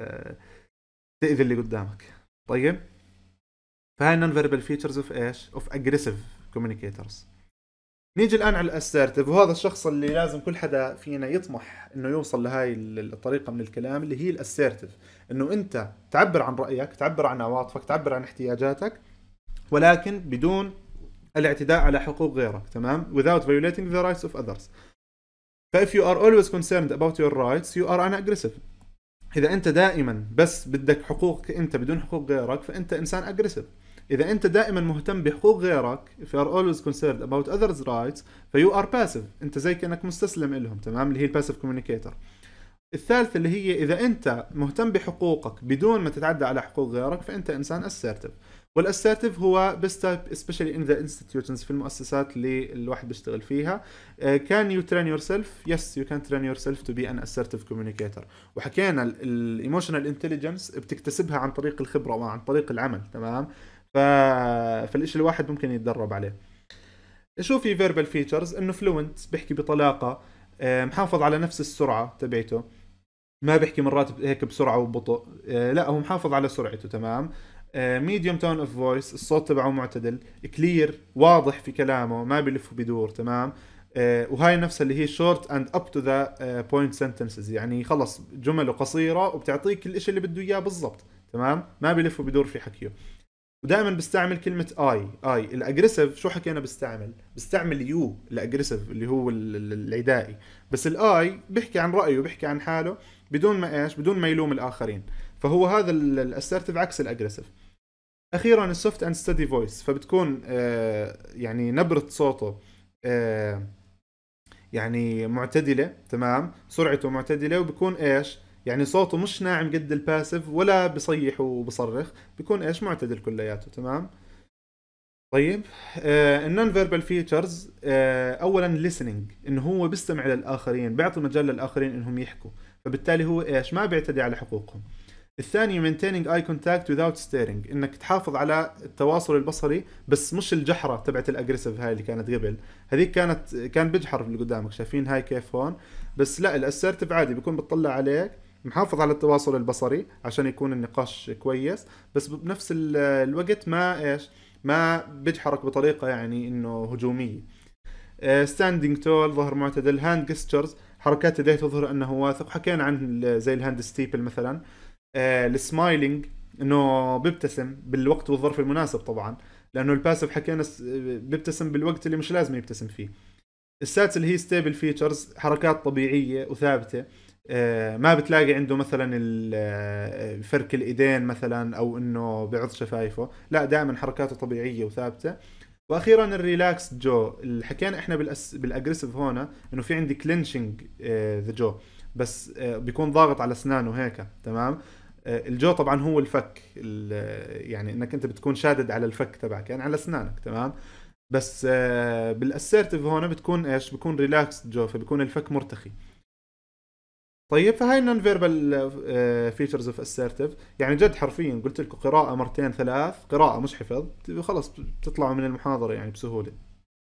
تاذي اللي قدامك. طيب فهاي نون فيربال فيتشرز اوف ايش اوف اجريسيف كوميونيكيتورز. نيجي الان على الاسيرتيف، وهذا الشخص اللي لازم كل حدا فينا يطمح انه يوصل لهاي الطريقه من الكلام اللي هي الاسيرتيف، انه انت تعبر عن رايك، تعبر عن عواطفك، تعبر عن احتياجاتك، ولكن بدون الاعتداء على حقوق غيرك. تمام. without violating the rights of others. ف if you are always concerned about your rights you are an aggressive. اذا انت دائما بس بدك حقوقك انت بدون حقوق غيرك فانت انسان اجريسيف. اذا انت دائما مهتم بحقوق غيرك if you are always concerned about others rights فيو ار passive، انت زي كانك مستسلم لهم. تمام. اللي هي الباسيف كوميونيكيتور. الثالث اللي هي اذا انت مهتم بحقوقك بدون ما تتعدى على حقوق غيرك فانت انسان assertive. والاسيرتيف هو best type especially in the institutions، في المؤسسات اللي الواحد بيشتغل فيها. can you train yourself؟ yes you can train yourself to be an assertive communicator. وحكينا الايموشنال انتليجنس بتكتسبها عن طريق الخبره وعن طريق العمل. تمام. فالشيء الواحد ممكن يتدرب عليه. شو في فيربال فيتشرز؟ انه فلوينت، بيحكي بطلاقه، محافظ على نفس السرعه تبعته، ما بيحكي مرات هيك بسرعه وبطء، لا هو محافظ على سرعته. تمام. ميديوم تون اوف فويس، الصوت تبعه معتدل، كلير واضح في كلامه ما بيلف وبيدور. تمام. وهاي نفسها اللي هي شورت اند اب تو ذا بوينت سنتنسز، يعني خلص جمله قصيره وبتعطيك الاشي اللي بده اياه بالضبط. تمام. ما بيلف وبيدور في حكيه. ودائما بستعمل كلمه اي. الاجريسيف شو حكينا بستعمل يو الاجريسيف اللي هو العدائي، بس الاي بيحكي عن رايه وبيحكي عن حاله بدون ما بدون ما يلوم الاخرين. فهو هذا الاسرتيف عكس الاجريسيف. اخيرا السوفت اند ستدي فويس، فبتكون يعني نبره صوته يعني معتدله. تمام. سرعته معتدله، وبكون يعني صوته مش ناعم قد الباسيف ولا بصيح وبصرخ، بيكون معتدل كلياته. تمام. طيب النون فيربال فيتشرز، اولا listening، انه هو بيستمع للاخرين، بيعطي مجال للاخرين انهم يحكوا. فبالتالي هو ايش ما بيعتدي على حقوقهم. الثاني maintaining eye contact without staring، انك تحافظ على التواصل البصري بس مش الجحره تبعت الاجريسيف هاي اللي كانت قبل. هذيك كان بيجحر اللي قدامك، شايفين هاي كيف هون؟ بس لا، الاسيرتيف عادي بيكون بتطلع عليك، محافظ على التواصل البصري عشان يكون النقاش كويس، بس بنفس الوقت ما ايش، ما بيجحرك بطريقه يعني انه هجوميه. ستاندينج تول، ظهر معتدل. هاند جستشرز، حركات يديه تظهر انه واثق، حكينا عن زي الهاند ستيبل مثلا. السمايلينج، انه بيبتسم بالوقت والظرف المناسب طبعا، لانه الباسف حكينا بيبتسم بالوقت اللي مش لازم يبتسم فيه. السادس اللي هي ستيبل فيتشرز، حركات طبيعيه وثابته، ما بتلاقي عنده مثلا فرك الايدين مثلا او انه بيعض شفايفه، لا دائما حركاته طبيعيه وثابته. واخيرا الريلاكس جو، اللي حكينا احنا بالاجريسيف هنا انه في عندي كلينشنج ذا جو، بس بيكون ضاغط على اسنانه هيك، تمام. الجو طبعا هو الفك، يعني انك انت بتكون شادد على الفك تبعك يعني على اسنانك، تمام. بس بالاسيرتيف هنا بتكون ايش، بيكون ريلاكس جو، فبيكون الفك مرتخي. طيب فهاي النون فيربال فيتشرز اوف اسيرتيف، يعني جد حرفيا قلت لكم قراءة مرتين ثلاث، قراءة مش حفظ، خلص بتطلعوا من المحاضرة يعني بسهولة.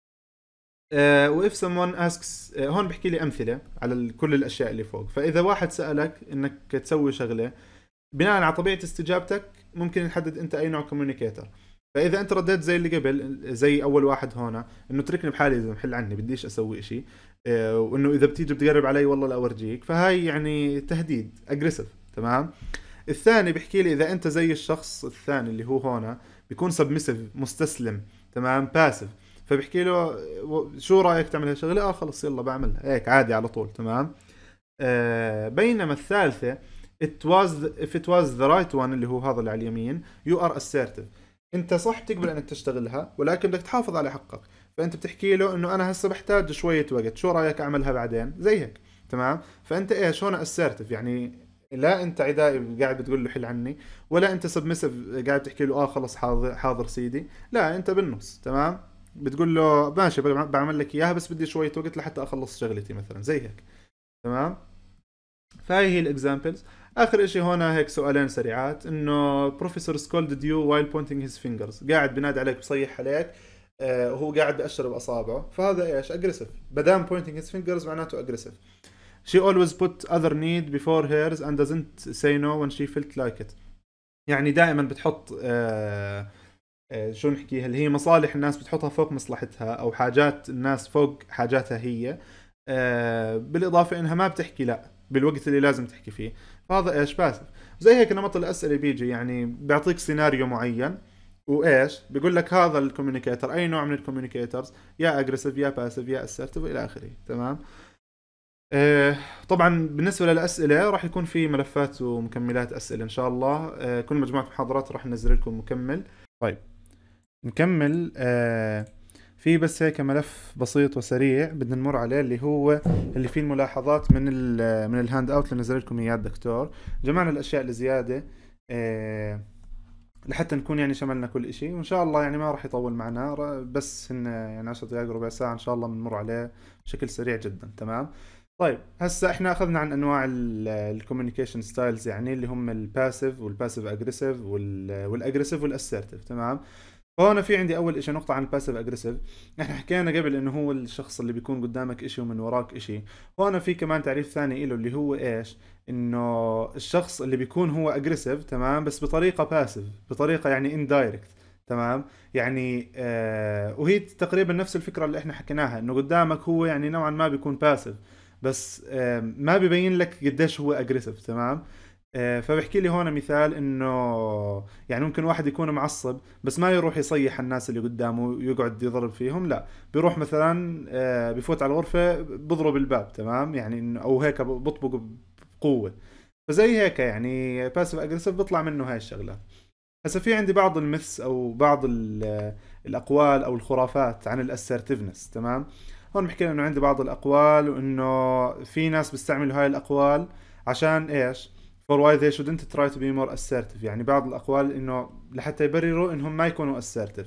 و if someone asks، هون بحكي لي أمثلة على كل الأشياء اللي فوق. فإذا واحد سألك إنك تسوي شغلة، بناء على طبيعة استجابتك ممكن نحدد أنت أي نوع كوميونيكيتر. فإذا أنت رديت زي اللي قبل، زي أول واحد هنا، إنه تركني بحالي إذا محل عني بديش أسوي إشي، وإنه إذا بتيجي بتقرب علي والله لا أورجيك، فهاي يعني تهديد أجريسيف، تمام. الثاني بيحكي لي إذا أنت زي الشخص الثاني اللي هو هنا، بيكون سبمسيف، مستسلم، تمام، باسف. فبحكي له شو رايك تعمل هالشغله؟ خلص يلا بعملها هيك عادي على طول، تمام. بينما الثالثه if it was the right one، اللي هو هذا اللي على اليمين، you are assertive. انت صح بتقبل انك تشتغلها، ولكن بدك تحافظ على حقك. فانت بتحكي له انه انا هسه بحتاج شويه وقت، شو رايك اعملها بعدين زي هيك، تمام. فانت ايش هون assertive، يعني لا انت عدائي قاعد بتقول له حل عني، ولا انت سبمسيف قاعد تحكي له خلص حاضر حاضر سيدي، لا انت بالنص، تمام. بتقول له ماشي بعمل لك اياها بس بدي شويه وقت لحتى اخلص شغلتي مثلا زي هيك، تمام. فهي هي الاكزامبلز. اخر اشي هنا هيك سؤالين سريعات، انه بروفيسور سكولدد يو وايل بوينتينج هيز فينجرز، قاعد بنادي عليك بصيح عليك وهو قاعد بأشر باصابعه، فهذا ايش، اجريسيف. بدام بوينتينج هيز فينجرز معناته اجريسيف. She always put other need before hers and doesn't say no when she felt like it. يعني دائما بتحط شو نحكيها، اللي هي مصالح الناس بتحطها فوق مصلحتها، او حاجات الناس فوق حاجاتها هي. بالاضافه انها ما بتحكي لا بالوقت اللي لازم تحكي فيه. فهذا ايش، باسف. زي هيك نمط الاسئله بيجي، يعني بيعطيك سيناريو معين، وايش بيقول لك هذا الكوميونيكيتر اي نوع من الكوميونيكيترز، يا اجريسيف يا باسف يا اسرتيف الى اخره، تمام. طبعا بالنسبة للأسئلة راح يكون في ملفات ومكملات أسئلة إن شاء الله. كل مجموعة محاضرات راح ننزل لكم مكمل. طيب نكمل. في بس هيك ملف بسيط وسريع بدنا نمر عليه، اللي هو اللي فيه الملاحظات من الهاند اوت اللي نزل لكم اياه الدكتور. جمعنا الاشياء الزياده لحتى نكون يعني شملنا كل اشي، وان شاء الله يعني ما راح يطول معنا، بس هن يعني 10 دقائق ربع ساعه ان شاء الله بنمر عليه بشكل سريع جدا، تمام. طيب هسه احنا اخذنا عن انواع الكوميونيكيشن ستايلز، يعني اللي هم الباسيف والباسيف اجريسيف والاجريسيف والاسيرتيف، تمام. هون في عندي اول اشي نقطة عن الباسيف اجريسيف. احنا حكينا قبل انه هو الشخص اللي بيكون قدامك اشي ومن وراك اشي. هون في كمان تعريف ثاني له، اللي هو ايش، انه الشخص اللي بيكون هو اجريسيف، تمام، بس بطريقة باسيف، بطريقة يعني اندايركت، تمام. يعني وهي تقريبا نفس الفكرة اللي احنا حكيناها، انه قدامك هو يعني نوعا ما بيكون باسيف، بس ما بيبين لك قديش هو اجريسيف، تمام. فبحكي لي هون مثال انه يعني ممكن واحد يكون معصب بس ما يروح يصيح الناس اللي قدامه ويقعد يضرب فيهم، لا، بيروح مثلا بفوت على الغرفة بضرب الباب، تمام، يعني او هيك بطبق بقوة. فزي هيك يعني باسف اجريسيف بيطلع منه هاي الشغلات. هسه في عندي بعض المثس او بعض الاقوال او الخرافات عن الاسرتيفنس، تمام. هون بحكي انه عندي بعض الاقوال، وانه في ناس بيستعملوا هاي الاقوال عشان ايش، for why they shouldn't try to be more assertive. يعني بعض الأقوال إنه لحتى يبرروا إنهم ما يكونوا assertive.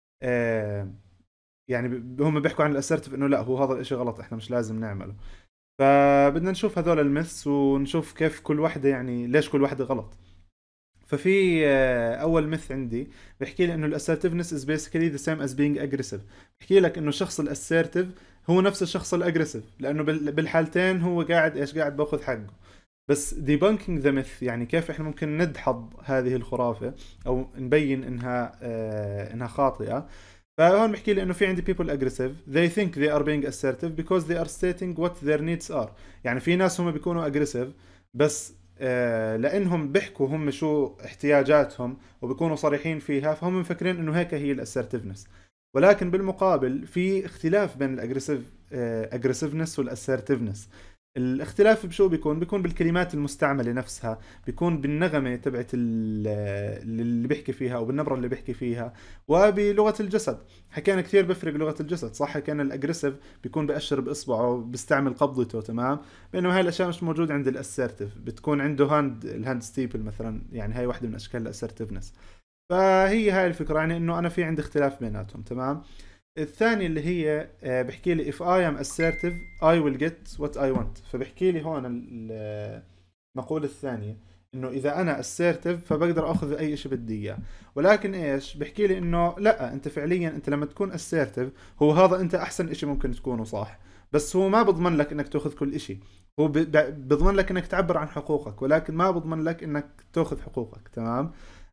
يعني هم بيحكوا عن الاسرتيف إنه لا، هو هذا الإشي غلط، إحنا مش لازم نعمله. فبدنا نشوف هذول الميثs ونشوف كيف كل واحدة، يعني ليش كل واحدة غلط. ففي اول مث عندي بحكي لي انه الاسsertiveness is basically the same as being aggressive. بحكي لك انه الشخص الاسيرتيف هو نفس الشخص الاجريسيف، لانه بالحالتين هو قاعد ايش، قاعد باخذ حقه. بس debunking the myth، يعني كيف احنا ممكن ندحض هذه الخرافة او نبين انها خاطئة. فهون بحكي لي انه في عندي people aggressive they think they are being assertive because they are stating what their needs are. يعني في ناس هم بيكونوا aggressive بس لانهم بيحكوا هم شو احتياجاتهم وبيكونوا صريحين فيها، فهم مفكرين انه هيك هي الاسرتفنس. ولكن بالمقابل في اختلاف بين الاجريسيفنس والاسرتفنس. الاختلاف بشو بيكون بالكلمات المستعملة نفسها، بيكون بالنغمة تبعت اللي بيحكي فيها او بالنبرة اللي بيحكي فيها، وبلغة الجسد. حكينا كثير بفرق لغة الجسد، صح؟ حكينا الاجريسيف بيكون بأشر باصبعه، بيستعمل قبضته، تمام؟ بينما هاي الاشياء مش موجودة عند الاسرتيف. بتكون عنده الهاند ستيبل مثلا، يعني هاي واحدة من اشكال الاسرتيفنس. فهي هاي الفكرة، يعني انه انا في عندي اختلاف بيناتهم، تمام؟ الثانية اللي هي بحكي لي if I am assertive I will get what I want. فبحكي لي هون المقولة الثانية انه اذا انا assertive فبقدر اخذ اي شيء بدي اياه. ولكن ايش بحكي لي؟ انه لا، انت فعليا انت لما تكون assertive هو هذا انت احسن شيء ممكن تكونه، صح؟ بس هو ما بضمن لك انك تاخذ كل شيء. هو بضمن لك انك تعبر عن حقوقك، ولكن ما بضمن لك انك تاخذ حقوقك، تمام؟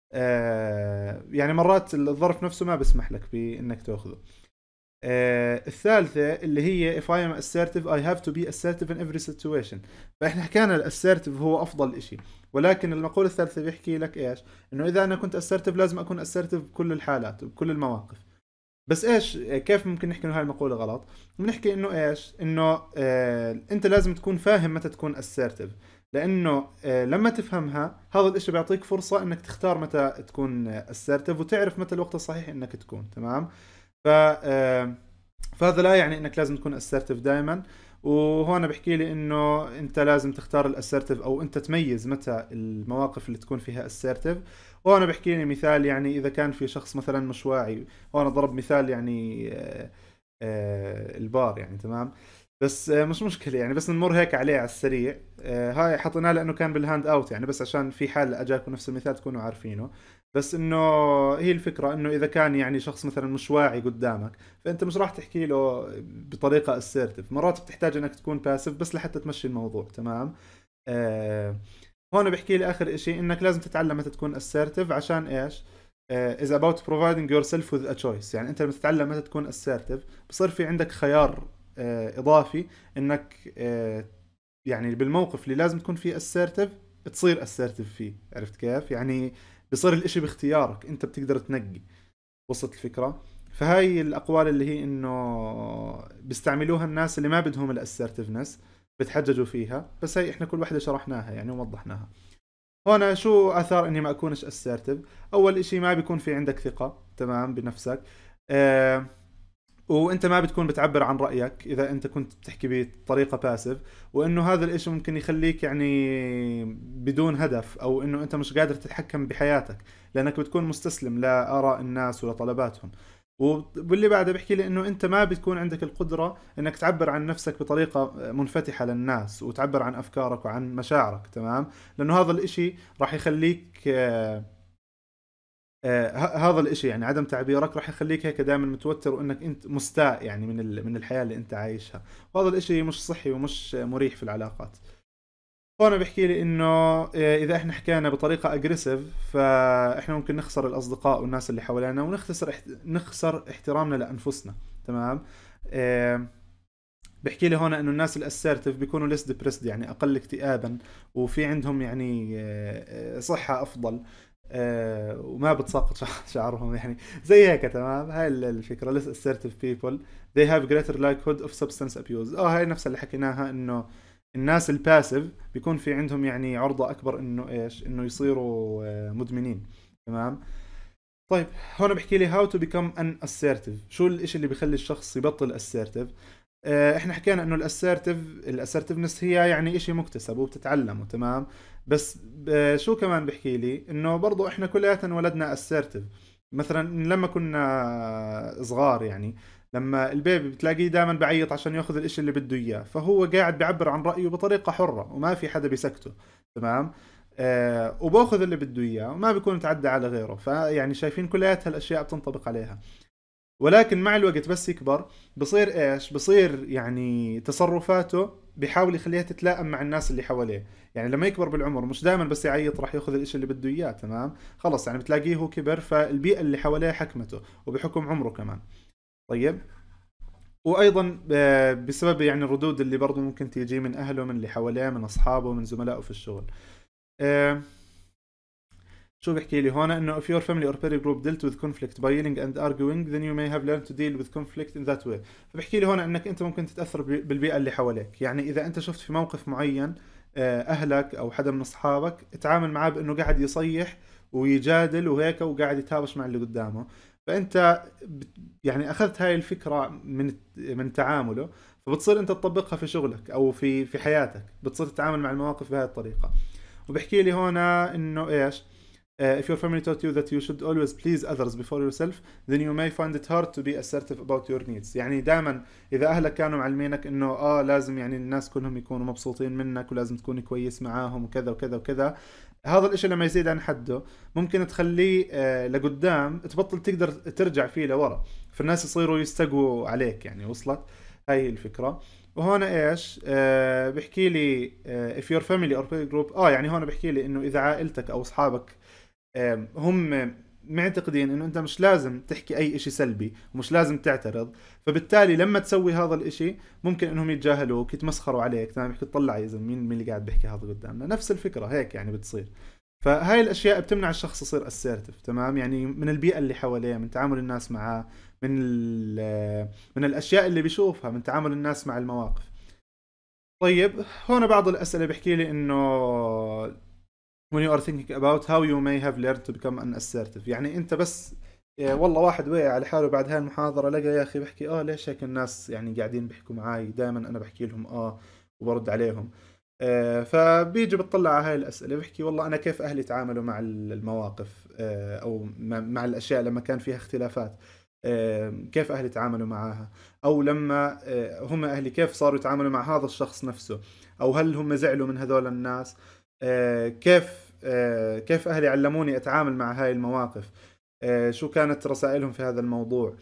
يعني مرات الظرف نفسه ما بسمح لك بانك تاخذه. الثالثة اللي هي if I am assertive I have to be assertive in every situation. فإحنا حكينا الاسsertive هو أفضل إشي، ولكن المقولة الثالثة بيحكي لك إيش؟ إنه إذا أنا كنت assertive لازم أكون assertive بكل الحالات وبكل المواقف. بس إيش كيف ممكن نحكي إنه هاي المقولة غلط؟ بنحكي إنه إيش؟ إنه أنت لازم تكون فاهم متى تكون assertive، لأنه لما تفهمها هذا الإشي بيعطيك فرصة إنك تختار متى تكون assertive وتعرف متى الوقت الصحيح إنك تكون، تمام؟ ف فهذا لا يعني انك لازم تكون assertive دائما. وهون بحكي لي انه انت لازم تختار الاسرتيف او انت تميز متى المواقف اللي تكون فيها assertive. وهون بحكي لي مثال، يعني اذا كان في شخص مثلا مش واعي، وانا ضرب مثال يعني البار يعني، تمام؟ بس مش مشكلة يعني، بس نمر هيك عليه على السريع. هاي حطيناه لانه كان بالهاند اوت يعني، بس عشان في حال اجاكم نفس المثال تكونوا عارفينه. بس انه هي الفكرة انه اذا كان يعني شخص مثلا مش واعي قدامك، فانت مش راح تحكي له بطريقة assertive. مرات بتحتاج انك تكون باسف بس لحتى تمشي الموضوع، تمام؟ آه هون بحكي لي اخر اشي انك لازم تتعلم متى تكون assertive. عشان ايش؟ is about providing yourself with a choice. يعني انت لما تتعلم متى تكون assertive بصير في عندك خيار اضافي، انك يعني بالموقف اللي لازم تكون فيه assertive تصير assertive فيه. عرفت كيف؟ يعني بصير الاشي باختيارك، انت بتقدر تنقي. وصلت الفكرة؟ فهاي الأقوال اللي هي إنه بيستعملوها الناس اللي ما بدهم الاسرتفنس، بتحججوا فيها. بس هاي إحنا كل وحدة شرحناها يعني ووضحناها. هنا شو آثار إني ما أكونش assertive؟ أول إشي ما بيكون في عندك ثقة، تمام، بنفسك. آه وانت ما بتكون بتعبر عن رأيك اذا انت كنت بتحكي بطريقة باسف. وانه هذا الاشي ممكن يخليك يعني بدون هدف، او انه انت مش قادر تتحكم بحياتك لانك بتكون مستسلم لآراء الناس ولطلباتهم. واللي بعده بحكي لي انه انت ما بتكون عندك القدرة انك تعبر عن نفسك بطريقة منفتحة للناس وتعبر عن افكارك وعن مشاعرك، تمام؟ لانه هذا الاشي راح يخليك هذا الاشي يعني عدم تعبيرك راح يخليك هيك دائما متوتر، وانك انت مستاء يعني من الحياة اللي انت عايشها. وهذا الاشي مش صحي ومش مريح في العلاقات. هون بحكي لي انه اذا احنا حكينا بطريقة اجريسيف فاحنا ممكن نخسر الاصدقاء والناس اللي حوالينا، نخسر احترامنا لانفسنا، تمام؟ آه، بحكي لي هون انه الناس الاسيرتيف بيكونوا ليس ديبريسد، يعني اقل اكتئابا، وفي عندهم يعني صحة افضل. وما بتساقط شعرهم يعني زي هيك، تمام؟ هاي الفكرة. less assertive people they have greater likelihood of substance abuse. هاي نفس اللي حكيناها، انه الناس الباسيف بيكون في عندهم يعني عرضة اكبر انه ايش، انه يصيروا مدمنين، تمام؟ طيب هون بحكي لي how to become an assertive. شو الاشي اللي بيخلي الشخص يبطل assertive؟ احنا حكينا انه الاسرتفنس هي يعني اشي مكتسب وبتتعلمه، تمام؟ بس شو كمان بحكي لي؟ انه برضو احنا كلياتنا ولدنا اسرتف. مثلا لما كنا صغار يعني لما البيبي بتلاقيه دائما بعيط عشان ياخذ الاشي اللي بده اياه، فهو قاعد بيعبر عن رأيه بطريقة حرة وما في حدا بيسكته. تمام. وباخذ اللي بده اياه وما بيكون تعدى على غيره. فيعني شايفين كلياتها الاشياء بتنطبق عليها. ولكن مع الوقت بس يكبر بصير ايش؟ بصير يعني تصرفاته بيحاول يخليها تتلائم مع الناس اللي حواليه. يعني لما يكبر بالعمر مش دائما بس يعيط راح ياخذ الاشي اللي بده اياه. تمام. خلص يعني بتلاقيه هو كبر، فالبيئة اللي حواليه حكمته وبحكم عمره كمان. طيب. وايضا بسبب يعني الردود اللي برضه ممكن تيجي من اهله، من اللي حواليه، من اصحابه، من زملائه في الشغل. آه، شو بحكي لي هون؟ انه if your family or peer group dealt with conflict by yelling and arguing then you may have learned to deal with conflict in that way. فبحكي لي هون انك انت ممكن تتاثر بالبيئه اللي حواليك. يعني اذا انت شفت في موقف معين اهلك او حدا من اصحابك اتعامل معاه بانه قاعد يصيح ويجادل وهيك وقاعد يتهاوش مع اللي قدامه، فانت يعني اخذت هاي الفكره من تعامله، فبتصير انت تطبقها في شغلك او في حياتك، بتصير تتعامل مع المواقف بهاي الطريقه. وبحكي لي هون انه ايش؟ if your family taught you that you should always please others before yourself, then you may find it hard to be assertive about your needs. يعني دائما إذا أهلك كانوا معلمينك إنه لازم يعني الناس كلهم يكونوا مبسوطين منك ولازم تكون كويس معاهم وكذا وكذا وكذا، هذا الإشي لما يزيد عن حده ممكن تخليه لقدام تبطل تقدر ترجع فيه لورا، فالناس يصيروا يستقوا عليك. يعني وصلت هاي الفكرة. وهون ايش بحكي لي if your family or peer group يعني هون بحكي لي انه اذا عائلتك او اصحابك هم معتقدين انه انت مش لازم تحكي اي اشي سلبي ومش لازم تعترض، فبالتالي لما تسوي هذا الاشي ممكن انهم يتجاهلوك، يتمسخروا عليك. تمام. يحكي طلع يا زلمه مين اللي قاعد بيحكي هذا قدامنا. نفس الفكره هيك يعني بتصير. فهاي الاشياء بتمنع الشخص يصير اسيرتيف. تمام. يعني من البيئه اللي حواليه، من تعامل الناس معاه، من الاشياء اللي بيشوفها، من تعامل الناس مع المواقف. طيب هون بعض الاسئله بحكي لي انه when you are thinking about how you may have learned to become an assertive. يعني انت بس والله واحد وقع على حاله بعد هاي المحاضرة لقى يا اخي بحكي ليش هيك الناس يعني قاعدين بيحكوا معاي دائما انا بحكي لهم وبرد عليهم. فبيجي بتطلع على هاي الأسئلة بحكي والله أنا كيف أهلي تعاملوا مع المواقف أو مع الأشياء لما كان فيها اختلافات، كيف أهلي تعاملوا معها، أو لما هم أهلي كيف صاروا يتعاملوا مع هذا الشخص نفسه، أو هل هم زعلوا من هذول الناس، كيف أهلي علموني أتعامل مع هاي المواقف، شو كانت رسائلهم في هذا الموضوع.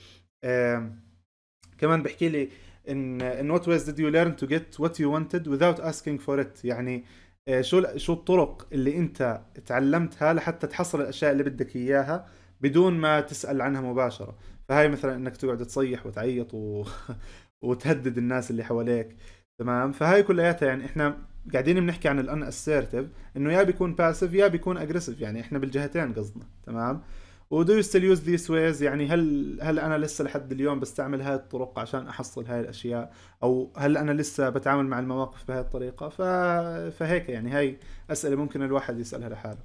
كمان بحكي لي in what ways did you learn to get what you wanted without asking for it. يعني شو الطرق اللي انت تعلمتها لحتى تحصل الاشياء اللي بدك اياها بدون ما تسأل عنها مباشرة. فهاي مثلا انك تقعد تصيح وتعيط وتهدد الناس اللي حواليك. تمام. فهاي كلياتها يعني احنا قاعدين بنحكي عن الان assertive، انه يا بيكون باسيف يا بيكون اجريسيف، يعني احنا بالجهتين قصدنا. تمام. ودو يو ستيل يوز ذيس ويز، يعني هل انا لسه لحد اليوم بستعمل هاي الطرق عشان احصل هاي الاشياء، او هل انا لسه بتعامل مع المواقف بهاي الطريقه. فهيك يعني هاي اسئله ممكن الواحد يسالها لحاله.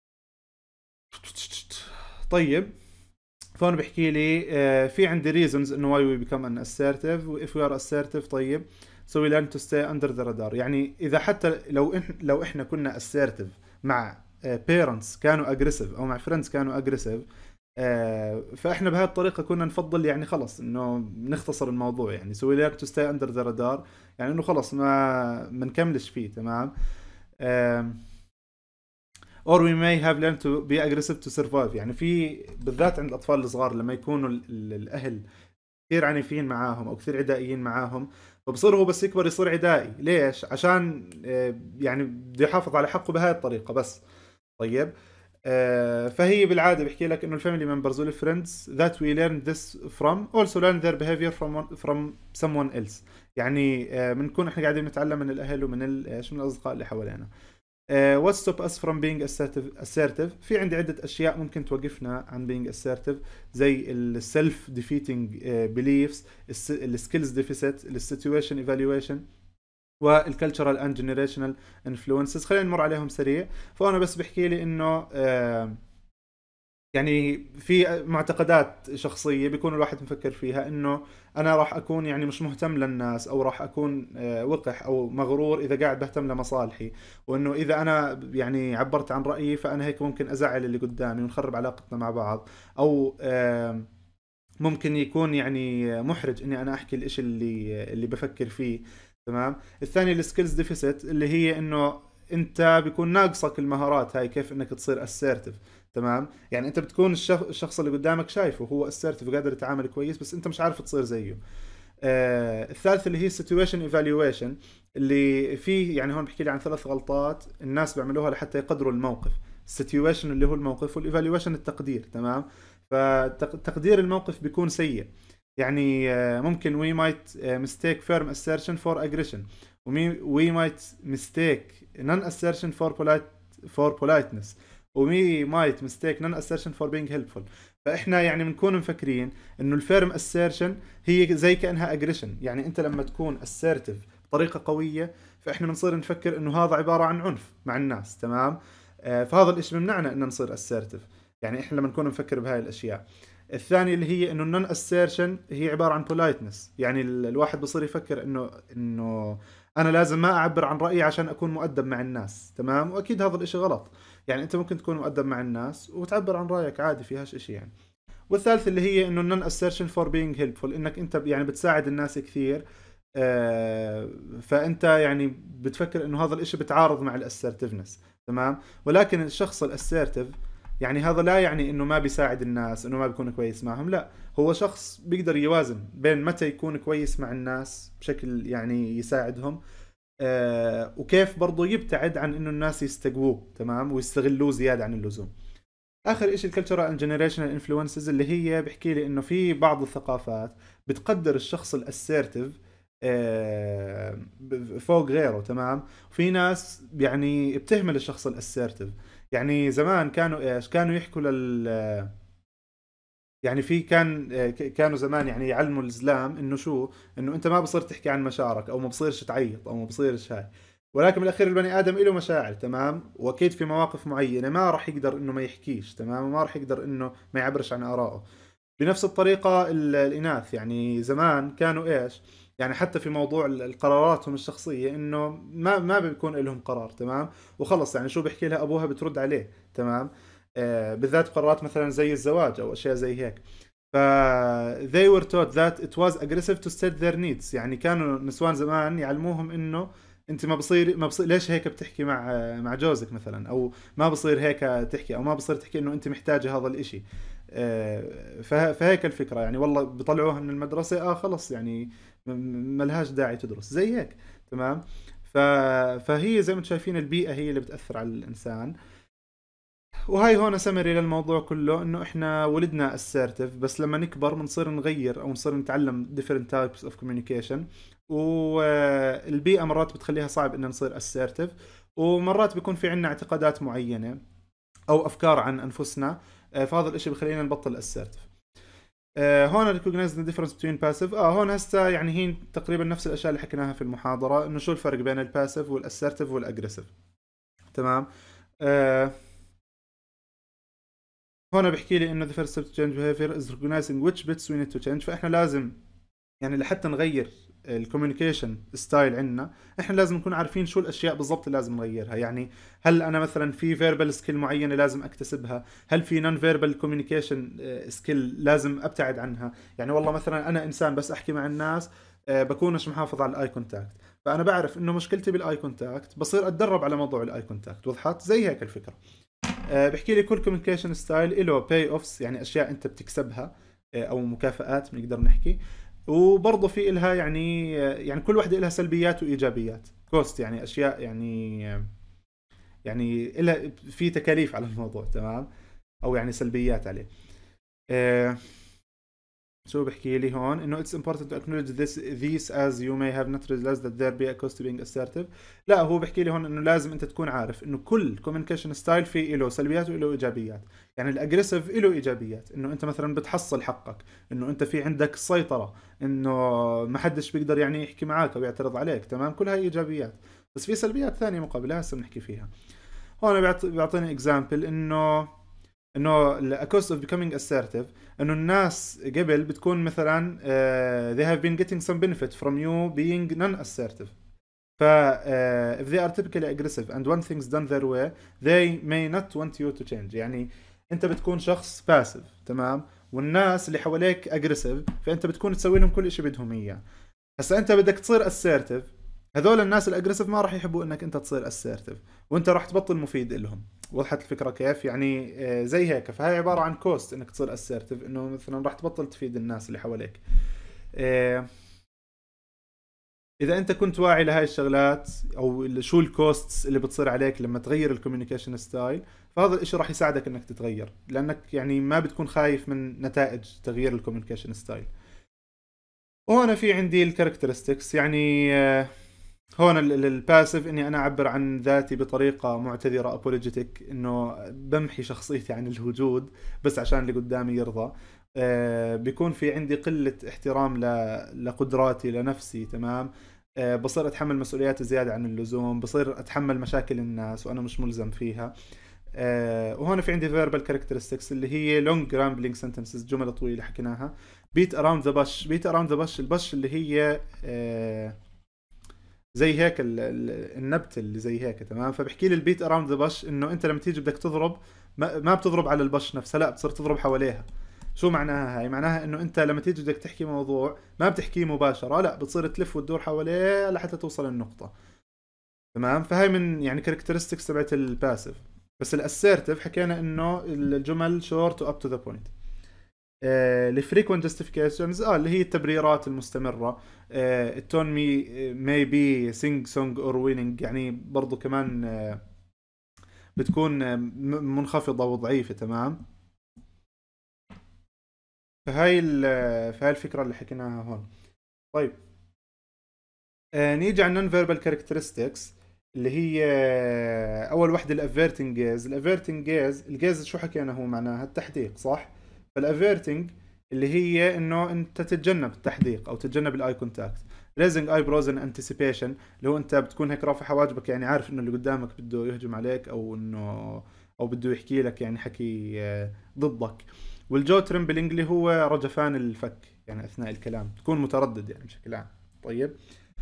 طيب فهون بحكي لي في عندي reasons انه why we become an assertive و if we are assertive. طيب so we learn to stay under the radar. يعني اذا حتى لو احنا كنا assertive مع parents كانوا aggressive او مع friends كانوا aggressive، فاحنا بهذه الطريقه كنا نفضل يعني خلص انه نختصر الموضوع. يعني so we learn to stay under the radar، يعني انه خلص ما نكملش فيه. تمام. or we may have learned to be aggressive to survive. يعني في بالذات عند الأطفال الصغار لما يكونوا الأهل كثير عنيفين معاهم أو كثير عدائيين معاهم، فبصير هو بس يكبر يصير عدائي. ليش؟ عشان يعني بده يحافظ على حقه بهاي الطريقة بس. طيب فهي بالعادة بحكي لك إنه الفاميلي members والفريندز that we learn this from also learn their behavior from someone else. يعني بنكون إحنا قاعدين نتعلم من الأهل ومن من الأصدقاء اللي حوالينا. what stop us from being assertive. في عندي عدة أشياء ممكن توقفنا عن being assertive، زي ال self defeating beliefs، ال skills deficit، ال situation evaluation، وال cultural and generational influences. خلينا نمر عليهم سريع. فأنا بس بحكي لي إنه يعني في معتقدات شخصية بيكون الواحد مفكر فيها انه انا راح اكون يعني مش مهتم للناس، او راح اكون وقح او مغرور اذا قاعد بهتم لمصالحي، وانه اذا انا يعني عبرت عن رأيي فانا هيك ممكن ازعل اللي قدامي ونخرب علاقتنا مع بعض، او ممكن يكون يعني محرج اني انا احكي الاشي اللي بفكر فيه. تمام. الثاني السكيلز ديفيسيت، اللي هي انه انت بيكون ناقصك المهارات هاي، كيف انك تصير assertive. تمام. يعني انت بتكون الشخص اللي قدامك شايفه هو assertive وقادر يتعامل كويس، بس انت مش عارف تصير زيه. الثالث اللي هي situation evaluation، اللي فيه يعني هون بحكي لي عن 3 غلطات الناس بيعملوها لحتى يقدروا الموقف. situation اللي هو الموقف، والايفالويشن التقدير. تمام. فتقدير الموقف بيكون سيء. يعني ممكن we might mistake firm assertion for aggression، we might mistake non-assertion for politeness، we might mistake non-assertion for being helpful. فاحنا يعني بنكون مفكرين انه الفيرم assertion هي زي كانها اجريشن، يعني انت لما تكون assertive بطريقه قويه، فاحنا بنصير نفكر انه هذا عباره عن عنف مع الناس. تمام. فهذا الاشي بمنعنا ان نصير assertive، يعني احنا لما نكون نفكر بهاي الاشياء. الثاني اللي هي انه النون assertion هي عباره عن politeness، يعني الواحد بصير يفكر انه انا لازم ما اعبر عن رايي عشان اكون مؤدب مع الناس. تمام. واكيد هذا الاشي غلط، يعني انت ممكن تكون مؤدب مع الناس وتعبر عن رايك عادي، فيهاش اشي يعني. والثالث اللي هي انه non assertion for being helpful، انك انت يعني بتساعد الناس كثير. فانت يعني بتفكر انه هذا الاشي بتعارض مع الاسرتفنس. تمام. ولكن الشخص الاسرتف يعني هذا لا يعني انه ما بيساعد الناس، انه ما بيكون كويس معهم. لا، هو شخص بيقدر يوازن بين متى يكون كويس مع الناس بشكل يعني يساعدهم، وكيف برضو يبتعد عن انه الناس يستقووه. تمام. ويستغلوه زيادة عن اللزوم. اخر شيء الكلتشرال اند جنريشنال انفلونسز، اللي هي بحكي لي انه في بعض الثقافات بتقدر الشخص الاسيرتيف فوق غيره. تمام. في ناس يعني بتهمل الشخص الاسيرتيف. يعني زمان كانوا ايش كانوا يحكوا يعني في كانوا زمان يعني يعلموا الزلام انه شو، انه انت ما بصير تحكي عن مشاعرك، او ما بصيرش تعيط، او ما بصيرش هاي. ولكن بالاخير البني ادم له مشاعر. تمام. واكيد في مواقف معينه ما راح يقدر انه ما يحكيش. تمام. وما راح يقدر انه ما يعبرش عن ارائه. بنفس الطريقه الاناث يعني زمان كانوا ايش، يعني حتى في موضوع قراراتهم الشخصيه، انه ما بيكون لهم قرار. تمام. وخلص يعني شو بيحكي لها ابوها بترد عليه. تمام. بالذات قرارات مثلا زي الزواج او اشياء زي هيك. ف they were taught that it was aggressive to state their needs. يعني كانوا نسوان زمان يعلموهم انه انت ما بصير ليش هيك بتحكي مع جوزك مثلا، او ما بصير هيك تحكي، او ما بصير تحكي انه انت محتاجه هذا الاشي. فهيك الفكرة يعني، والله بيطلعوها من المدرسة خلص يعني ملهاش داعي تدرس زي هيك. تمام. ف... فهي زي ما انتم شايفين البيئة هي اللي بتأثر على الإنسان. وهاي هون سمري للموضوع كله، انه احنا ولدنا assertive، بس لما نكبر بنصير نغير او نصير نتعلم different types of communication. والبيئة مرات بتخليها صعب ان نصير assertive، ومرات بيكون في عنا اعتقادات معينة او افكار عن انفسنا. فهذا الاشي بخلينا نبطل assertive. هون recognize the difference between passive. هون هسه يعني هي تقريبا نفس الاشياء اللي حكيناها في المحاضرة، انه شو الفرق بين الباسيف والاسرتيف والاجريسيف. تمام. هون بحكي لي انه the first step to change behavior is recognizing which bits we need to change. فاحنا لازم يعني لحتى نغير الكوميونيكيشن ستايل عندنا، احنا لازم نكون عارفين شو الاشياء بالضبط اللي لازم نغيرها. يعني هل انا مثلا في فيربال سكيل معينه لازم اكتسبها؟ هل في نون فيربال كوميونيكيشن سكيل لازم ابتعد عنها؟ يعني والله مثلا انا انسان بس احكي مع الناس بكونش محافظ على الاي كونتاكت، فانا بعرف انه مشكلتي بالاي كونتاكت، بصير اتدرب على موضوع الاي كونتاكت. وضحت؟ زي هيك الفكره. بحكي لي كل كوميونيكيشن ستايل له باي اوفس، يعني اشياء انت بتكسبها، او مكافآت بنقدر نحكي. وبرضه في إلها يعني كل واحدة إلها سلبيات وإيجابيات. كوست يعني أشياء يعني إلها في تكاليف على الموضوع. تمام. أو يعني سلبيات عليه. شو بحكي لي هون انه it's important to acknowledge these as you may have not realized that there be a cost to being assertive. لا، هو بحكي لي هون انه لازم انت تكون عارف انه كل communication style فيه له سلبيات وله ايجابيات. يعني الاجريسيف له ايجابيات، انه انت مثلا بتحصل حقك، انه انت في عندك سيطرة، انه ما حدش بيقدر يعني يحكي معاك او يعترض عليك. تمام. كل هاي ايجابيات، بس في سلبيات ثانية مقابلها هسه بنحكي فيها. هون بيعطيني example انه ال cost of becoming assertive، انه الناس قبل بتكون مثلا they have been getting some benefit from you being non-assertive. ف if they are typically aggressive and want things done their way they may not want you to change. يعني انت بتكون شخص passive. تمام. والناس اللي حواليك اجريسيف، فانت بتكون تسوي لهم كل شيء بدهم اياه. هسا انت بدك تصير اسيرتيف، هذول الناس الاجريسيف ما راح يحبوا انك انت تصير اسيرتيف، وانت راح تبطل مفيد لهم. وضحت الفكره كيف يعني؟ زي هيك. فهي عباره عن كوست انك تصير اسيرتيف، انه مثلا راح تبطل تفيد الناس اللي حواليك. آه، اذا انت كنت واعي لهاي الشغلات، او شو الكوستس اللي بتصير عليك لما تغير الكوميونيكيشن ستايل، فهذا الاشي راح يساعدك انك تتغير، لانك يعني ما بتكون خايف من نتائج تغيير الكوميونيكيشن ستايل. وهنا في عندي الكاركترستكس، يعني هون الباسيف اني انا اعبر عن ذاتي بطريقه معتذره ابولوجيتك، انه بمحي شخصيتي عن الوجود بس عشان اللي قدامي يرضى. بيكون في عندي قله احترام لقدراتي لنفسي، تمام. بصير اتحمل مسؤوليات زياده عن اللزوم، بصير اتحمل مشاكل الناس وانا مش ملزم فيها. وهون في عندي verbal characteristics اللي هي long rambling sentences، جمل طويله حكيناها. beat around the bush، beat around the bush، البش اللي هي زي هيك النبت اللي زي هيك، تمام. فبحكي لي البيت اراوند ذا بش، انه انت لما تيجي بدك تضرب ما بتضرب على البش نفسها، لا بتصير تضرب حواليها. شو معناها هاي؟ معناها انه انت لما تيجي بدك تحكي موضوع ما بتحكيه مباشرة، لا بتصير تلف وتدور حواليه لحتى توصل النقطة، تمام. فهاي من يعني كاركترستكس تبعت الباسيف. بس الاسيرتيف حكينا انه الجمل شورت واب تو ذا بوينت. الفريكوينت جاستيفيكيشنز اللي هي التبريرات المستمرة. التون مي بي سينج سونج اور ويننج، يعني برضو كمان بتكون منخفضة وضعيفة، تمام. فهاي الفكرة اللي حكيناها هون. طيب نيجي على النون فيربال كاركترستكس، اللي هي اول وحده الافيرتنج جيز. الافيرتنج جيز، الجيز شو حكينا هو معناها التحديق، صح؟ فالافيرتنج اللي هي انه انت تتجنب التحديق او تتجنب الاي كونتاكت. ريزنج اي بروز ان انتسيبيشن، اللي هو انت بتكون هيك رافع حواجبك، يعني عارف انه اللي قدامك بده يهجم عليك، او انه او بده يحكي لك يعني حكي ضدك. والجو ترمبلينج اللي هو رجفان الفك، يعني اثناء الكلام تكون متردد يعني بشكل عام. طيب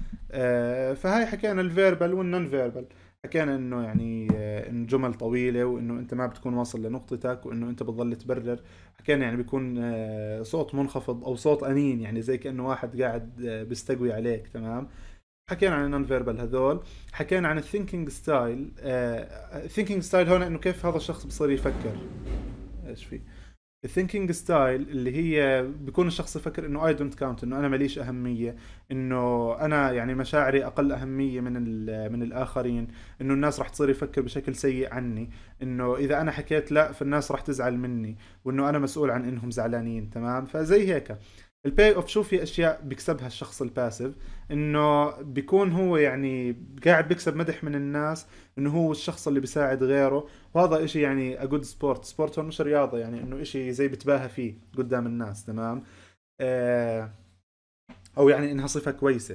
فهاي حكينا الفيربال والنون فيربال. حكينا انه يعني انه جمل طويله، وانه انت ما بتكون واصل لنقطتك، وانه انت بتضل تبرر. حكينا يعني بيكون صوت منخفض او صوت انين، يعني زي كانه واحد قاعد بيستقوي عليك، تمام. حكينا عن النون فيربال هذول. حكينا عن الثينكينج ستايل. الثينكينج ستايل هون انه كيف هذا الشخص بصير يفكر. ايش في الثينكينج ستايل اللي هي بيكون الشخص يفكر انه اي دونت كاونت، انه انا ماليش اهميه، انه انا يعني مشاعري اقل اهميه من الاخرين، انه الناس راح تصير يفكر بشكل سيء عني، انه اذا انا حكيت لا فالناس راح تزعل مني، وانه انا مسؤول عن انهم زعلانين، تمام. فزي هيك الباي اوف. شو في اشياء بيكسبها الشخص الباسيف، انه بيكون هو يعني قاعد بيكسب مدح من الناس، انه هو الشخص اللي بيساعد غيره. وهذا اشي يعني a good sport. سبورت هون مش رياضة، يعني انه اشي زي بتباهى فيه قدام الناس، تمام. آه او يعني انها صفة كويسة.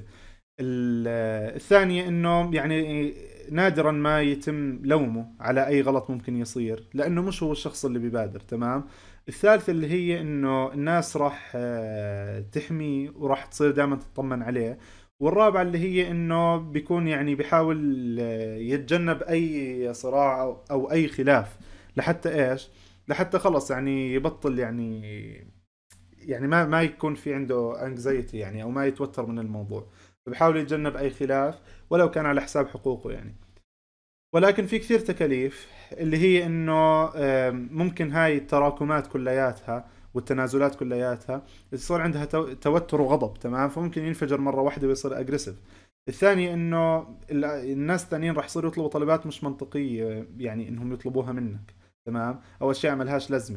الثانية انه يعني نادرا ما يتم لومه على اي غلط ممكن يصير، لانه مش هو الشخص اللي بيبادر، تمام. الثالثة اللي هي انه الناس راح تحميه، وراح تصير دائما تطمن عليه. والرابعة اللي هي انه بيكون يعني بيحاول يتجنب اي صراع أو اي خلاف، لحتى ايش؟ لحتى خلص يعني يبطل يعني ما يكون في عنده انكزايتي، يعني او ما يتوتر من الموضوع. فبحاول يتجنب اي خلاف ولو كان على حساب حقوقه يعني. ولكن في كثير تكاليف، اللي هي انه ممكن هاي التراكمات كلياتها والتنازلات كلياتها يصير عندها توتر وغضب، تمام. فممكن ينفجر مرة واحدة ويصير اجريسيف. الثاني انه الناس الثانيين راح يصيروا يطلبوا طلبات مش منطقية، يعني انهم يطلبوها منك، تمام، او اشياء ملهاش لازمة.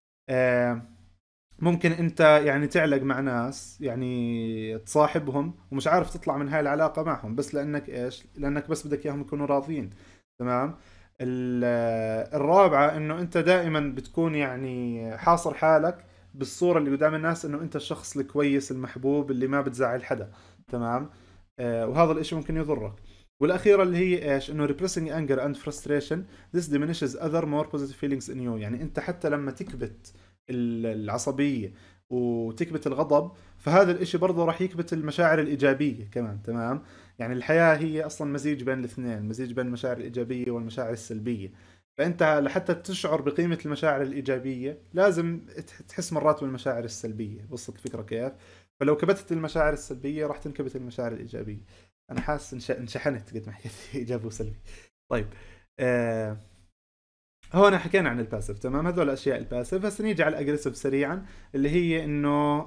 ممكن انت يعني تعلق مع ناس، يعني تصاحبهم ومش عارف تطلع من هاي العلاقة معهم، بس لانك ايش؟ لانك بس بدك اياهم يكونوا راضيين، تمام. الرابعة انه انت دائما بتكون يعني حاصر حالك بالصورة اللي قدام الناس، انه انت الشخص الكويس المحبوب اللي ما بتزعل حدا، تمام. وهذا الاشي ممكن يضرك. والاخيرة اللي هي ايش؟ انه repressing anger and frustration this diminishes other more positive feelings in you. يعني انت حتى لما تكبت العصبية وتكبت الغضب، فهذا الاشي برضه راح يكبت المشاعر الإيجابية كمان، تمام. يعني الحياة هي أصلا مزيج بين الاثنين، مزيج بين المشاعر الإيجابية والمشاعر السلبية. فانت لحتى تشعر بقيمة المشاعر الإيجابية لازم تحس مرات بالمشاعر السلبية. وصلت الفكرة كيف؟ فلو كبتت المشاعر السلبية راح تنكبت المشاعر الإيجابية. أنا حاسس انشحنت قد ما حكيت إيجابي وسلبي. طيب، آه هون حكينا عن الباسف، تمام؟ هذول أشياء الباسف. هسه نيجي على الأجريسيف سريعا، اللي هي إنه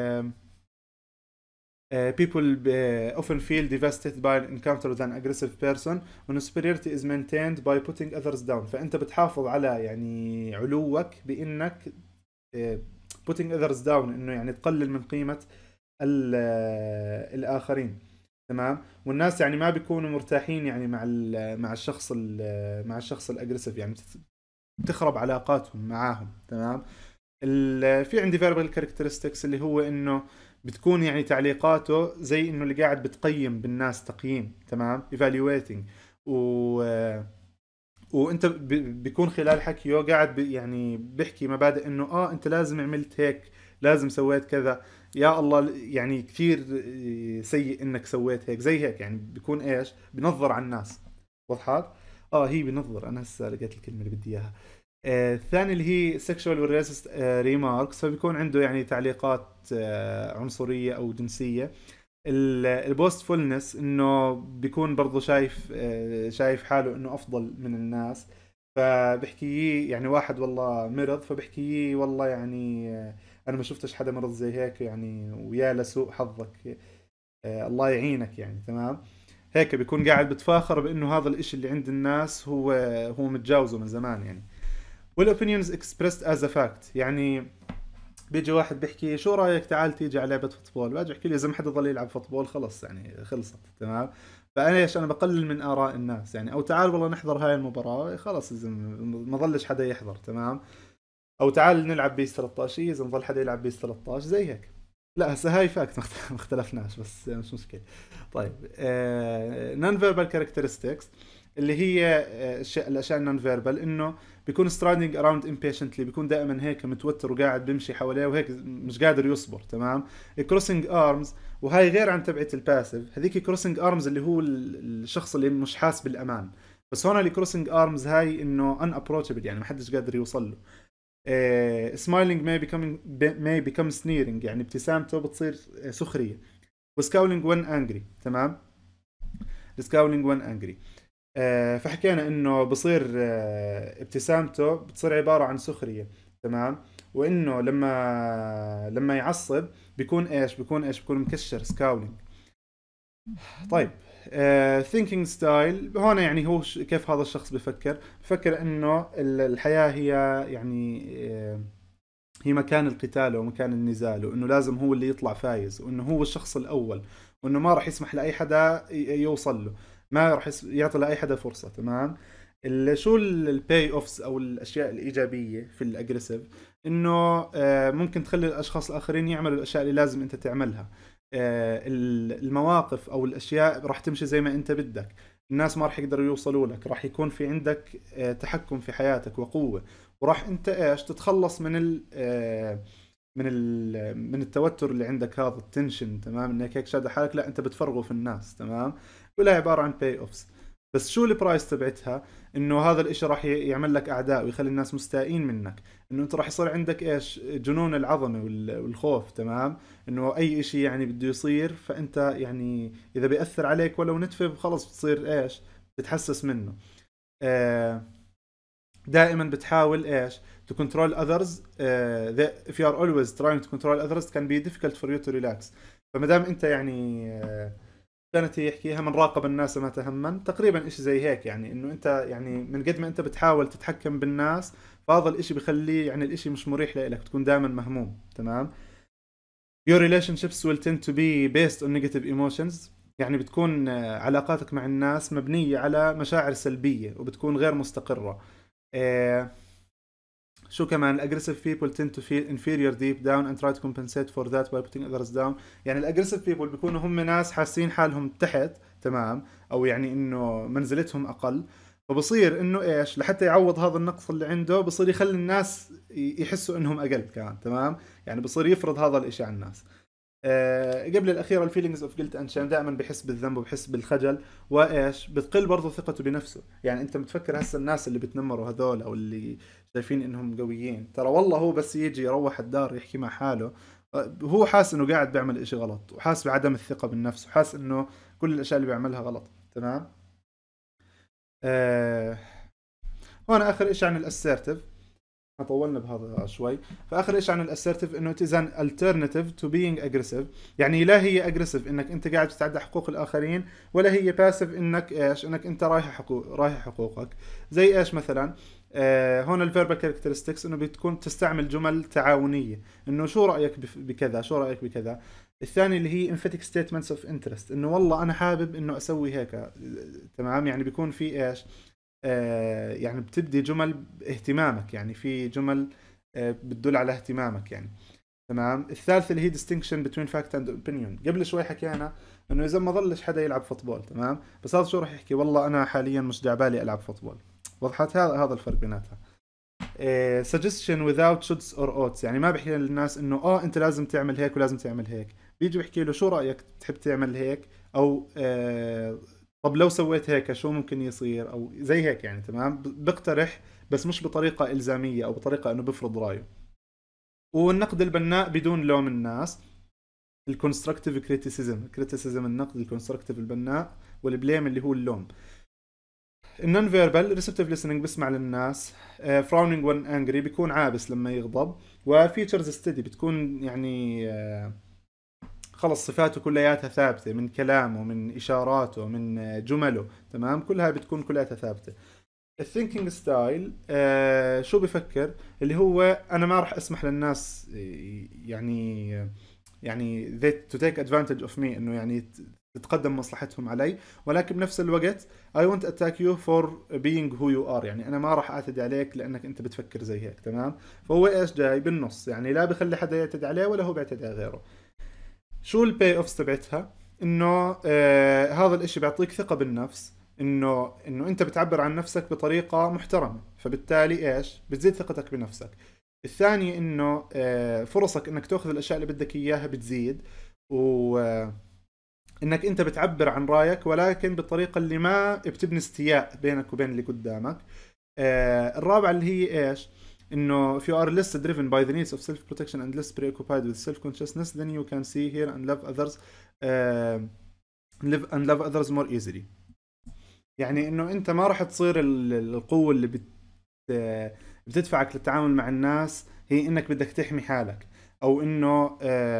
people often feel devastated by an encounter with an aggressive person when superiority is maintained by putting others down. فأنت بتحافظ على يعني علوك بإنك putting others down، إنه يعني تقلل من قيمة الآخرين، تمام؟ والناس يعني ما بيكونوا مرتاحين يعني مع الشخص الأجريسيف، يعني بتخرب علاقاتهم معاهم، تمام؟ في عندي variable characteristics اللي هو إنه بتكون يعني تعليقاته زي انه اللي قاعد بتقيم بالناس تقييم، تمام؟ evaluating. و وانت بيكون خلال حكيه قاعد يعني بيحكي مبادئ انه انت لازم عملت هيك، لازم سويت كذا، يا الله يعني كثير سيء انك سويت هيك، زي هيك يعني بيكون ايش، بنظر على الناس. وضحت؟ هي بنظر، انا هسه لقيت الكلمه اللي بدي اياها. الثاني اللي هي sexual و racist remarks، فبيكون عنده يعني تعليقات عنصرية أو جنسية. البوستفولنس إنه بيكون برضو شايف حاله إنه أفضل من الناس، فبحكي يعني واحد والله مرض، فبحكي والله يعني أنا ما شفتش حدا مرض زي هيك يعني، ويا لسوء حظك، الله يعينك يعني، تمام؟ هيك بيكون قاعد بتفاخر بإنه هذا الإشي اللي عند الناس هو متجاوزه من زمان يعني. والopinions expressed as a fact، يعني بيجي واحد بيحكي شو رايك تعال تيجي على لعبه فوتبول، باجي احكي له اذا ما حدا ضل يلعب فوتبول خلص يعني خلصت، تمام؟ فانا ايش، انا بقلل من اراء الناس يعني. او تعال والله نحضر هاي المباراه، خلص اذا ما ظلش حدا يحضر، تمام؟ او تعال نلعب بيس 13، اذا ما ظل حدا يلعب بيس 13 زي هيك. لا هسه هاي فاكت ما اختلفناش، بس مش مشكله. طيب، نون فيربال كاركترستكس اللي هي الاشياء النون فيربال، انه بيكون سترايدنج اراوند امبيشنتلي، بيكون دائما هيك متوتر وقاعد بيمشي حواليه وهيك مش قادر يصبر، تمام؟ كروسنج ارمز، وهاي غير عن تبعت الباسيف. هذيك كروسنج ارمز اللي هو الشخص اللي مش حاس بالامان، بس هون الكروسنج ارمز هاي انه ان ابروتشبل، يعني ما حدش قادر يوصل له. سمايلينج may become sneering، يعني ابتسامته بتصير سخريه. وسكاولينج when angry، تمام؟ سكاولينج when angry. فحكينا انه بصير ابتسامته بتصير عبارة عن سخرية، تمام؟ وانه لما يعصب بيكون ايش، بيكون مكشر، سكاولينج. طيب، thinking style هون يعني هو كيف هذا الشخص بفكر انه الحياة هي يعني هي مكان القتال ومكان النزال، وانه لازم هو اللي يطلع فايز، وانه هو الشخص الاول، وانه ما راح يسمح لاي حدا يوصل له، ما راح يعطي لاي حدا فرصه، تمام؟ شو الباي اوفس او الاشياء الايجابيه في الاجريسيف، انه ممكن تخلي الاشخاص الاخرين يعملوا الاشياء اللي لازم انت تعملها. المواقف او الاشياء راح تمشي زي ما انت بدك، الناس ما راح يقدروا يوصلوا لك، راح يكون في عندك تحكم في حياتك وقوه، وراح انت ايش تتخلص من التوتر اللي عندك، هذا التنشن، تمام؟ انك هيك شاد حالك، لا انت بتفرغه في الناس، تمام؟ كلها عباره عن باي اوفس. بس شو البرايس تبعتها؟ انه هذا الاشي راح يعمل لك اعداء ويخلي الناس مستائين منك، انه انت راح يصير عندك ايش، جنون العظمه والخوف، تمام؟ انه اي اشي يعني بده يصير فانت يعني اذا بيأثر عليك ولو نتفه خلص بتصير ايش، بتحسس منه. دائما بتحاول ايش to control others. if you are always trying to control others it can be difficult for you to relax. فما دام انت يعني كانت هي يحكيها من راقب الناس ما تهمن، تقريبا اشي زي هيك، يعني انه انت يعني من قد ما انت بتحاول تتحكم بالناس، فهذا الاشي بخليه يعني الاشي مش مريح لك، تكون دائما مهموم، تمام؟ your relationships will tend to be based on negative emotions، يعني بتكون علاقاتك مع الناس مبنية على مشاعر سلبية وبتكون غير مستقرة. شو كمان، aggressive people tend to feel inferior deep down and try to compensate for that by putting others down. يعني الاجريسيف people بيكونوا هم ناس حاسين حالهم تحت، تمام؟ او يعني انه منزلتهم اقل، فبصير انه ايش، لحتى يعوض هذا النقص اللي عنده بصير يخلي الناس يحسوا انهم اقل كمان، تمام؟ يعني بصير يفرض هذا الاشي على الناس. قبل الأخيرة الفيلينجز اوف جلت اند شيم، دائما بحس بالذنب وبحس بالخجل، وايش بتقل برضه ثقته بنفسه. يعني انت متفكر هسه الناس اللي بتنمروا هذول او اللي شايفين انهم قويين، ترى والله هو بس يجي يروح الدار يحكي مع حاله، هو حاسس انه قاعد بيعمل اشي غلط، وحاسس بعدم الثقة بالنفس، وحاسس انه كل الاشياء اللي بيعملها غلط. تمام. آه هون اخر اشي عن الاسيرتيف، طولنا بهذا شوي. فاخر شيء عن الاسرتيف انه it is an alternative to being aggressive. يعني لا هي اجريسيف انك انت قاعد تتعدى حقوق الاخرين، ولا هي باسيف انك ايش، انك انت رايح حقوقك. زي ايش مثلا؟ هون الفيربال كاركترستكس انه بتكون تستعمل جمل تعاونيه، انه شو رايك بكذا، شو رايك بكذا. الثاني اللي هي emphatic statements of interest، انه والله انا حابب انه اسوي هيك. تمام، يعني بيكون في ايش، يعني بتبدي جمل اهتمامك، يعني في جمل بتدل على اهتمامك يعني. تمام. الثالث اللي هي distinction between fact and opinion. قبل شوي حكينا انه اذا ما ظلش حدا يلعب فوتبول، تمام، بس هذا شو راح يحكي، والله انا حاليا مش دعبالي العب فوتبول. وضحت؟ هذا الفرق بيناتها. suggestion without shoulds or oughts، يعني ما بحكي للناس انه انت لازم تعمل هيك ولازم تعمل هيك، بيجي بحكي له شو رايك، تحب تعمل هيك، او طب لو سويت هيك شو ممكن يصير، او زي هيك يعني. تمام، بقترح بس مش بطريقة إلزامية او بطريقة انه بفرض رأيه. والنقد البناء بدون لوم الناس، الكونستركتيف كريتيسيزم النقد، الكونستركتيف البناء، والبليم اللي هو اللوم. النون فيربال ريسبتيف listening بسمع للناس، فراونينج وان انجري بيكون عابس لما يغضب، وفيتشرز ستدي بتكون يعني خلص صفاته كلياتها ثابتة، من كلامه، من إشاراته، من جمله. تمام، كلها بتكون كلياتها ثابتة. الثينكينج ستايل شو بفكر، اللي هو أنا ما راح أسمح للناس يعني to take advantage of me، إنه يعني تتقدم مصلحتهم علي، ولكن بنفس الوقت I won't attack you for being who you are، يعني أنا ما راح أعتدي عليك لأنك أنت بتفكر زي هيك. تمام، فهو إيش جاي بالنص، يعني لا بخلي حدا يعتدي عليه ولا هو بيعتدي على غيره. شو الباي اوفس تبعتها؟ انه هذا الاشي بيعطيك ثقة بالنفس، انه انت بتعبر عن نفسك بطريقة محترمة، فبالتالي ايش بتزيد ثقتك بنفسك. الثاني انه فرصك انك تاخذ الاشياء اللي بدك اياها بتزيد، و انك انت بتعبر عن رايك ولكن بالطريقة اللي ما بتبني استياء بينك وبين اللي قدامك. الرابعة اللي هي ايش، انه if you are less driven by the needs of self protection and less preoccupied with self consciousness then you can see here and love others love others more easily. يعني انه انت ما راح تصير القوة اللي بتدفعك للتعامل مع الناس هي انك بدك تحمي حالك، او انه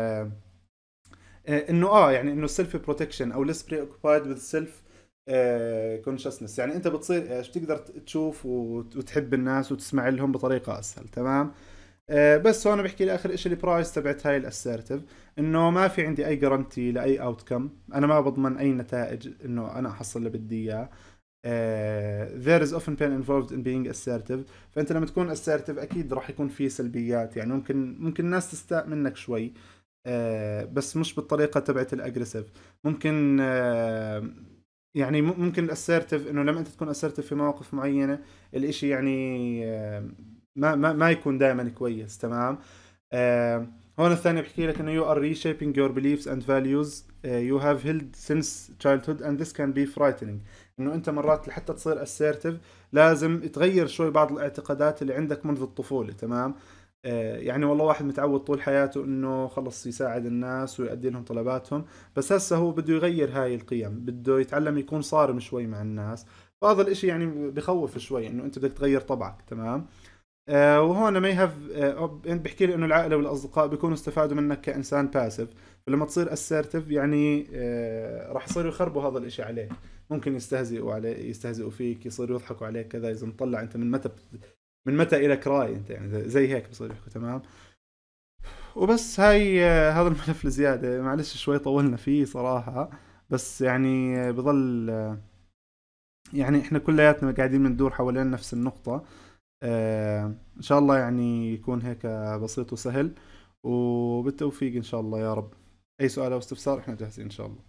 يعني انه self protection او less preoccupied with self كونشسنس. يعني انت بتصير ايش، بتقدر تشوف وتحب الناس وتسمع لهم بطريقه اسهل. تمام. بس هون بحكي لي اخر شيء البرايس تبعت هاي الاسيرتيف، انه ما في عندي اي جارنتي لاي اوتكم، انا ما بضمن اي نتائج انه انا احصل اللي بدي اياه. there is often pain involved in being assertive. فانت لما تكون assertive اكيد راح يكون في سلبيات، يعني ممكن الناس تستاء منك شوي، بس مش بالطريقه تبعت الاجريسيف. ممكن يعني ممكن الاسيرتيف انه لما انت تكون اسيرتيف في مواقف معينه الاشي يعني ما يكون دائما كويس. تمام. هون الثاني بحكي لك انه you are reshaping your beliefs and values you have held since childhood and this can be frightening. انه انت مرات لحتى تصير assertive لازم تغير شوي بعض الاعتقادات اللي عندك منذ الطفولة. تمام. يعني والله واحد متعود طول حياته انه خلص يساعد الناس ويؤدي لهم طلباتهم، بس هسه هو بده يغير هاي القيم، بده يتعلم يكون صارم شوي مع الناس. فهذا الاشي يعني بخوف شوي انه انت بدك تغير طبعك. تمام. وهون ما يهف بحكي لي انه العائله والاصدقاء بيكونوا استفادوا منك كانسان باسف، فلما تصير اسيرتيف يعني راح يصيروا يخربوا هذا الاشي عليك، ممكن يستهزئوا فيك، يصيروا يضحكوا عليك كذا، اذا مطلع انت من متى إلك رأي انت، يعني زي هيك بصير يحكوا. تمام. وبس هاي هذا الملف الزيادة، معلش شوي طولنا فيه صراحة، بس يعني بظل يعني احنا كلياتنا قاعدين بندور حوالين نفس النقطة. ان شاء الله يعني يكون هيك بسيط وسهل، وبالتوفيق ان شاء الله يا رب. اي سؤال او استفسار احنا جاهزين ان شاء الله.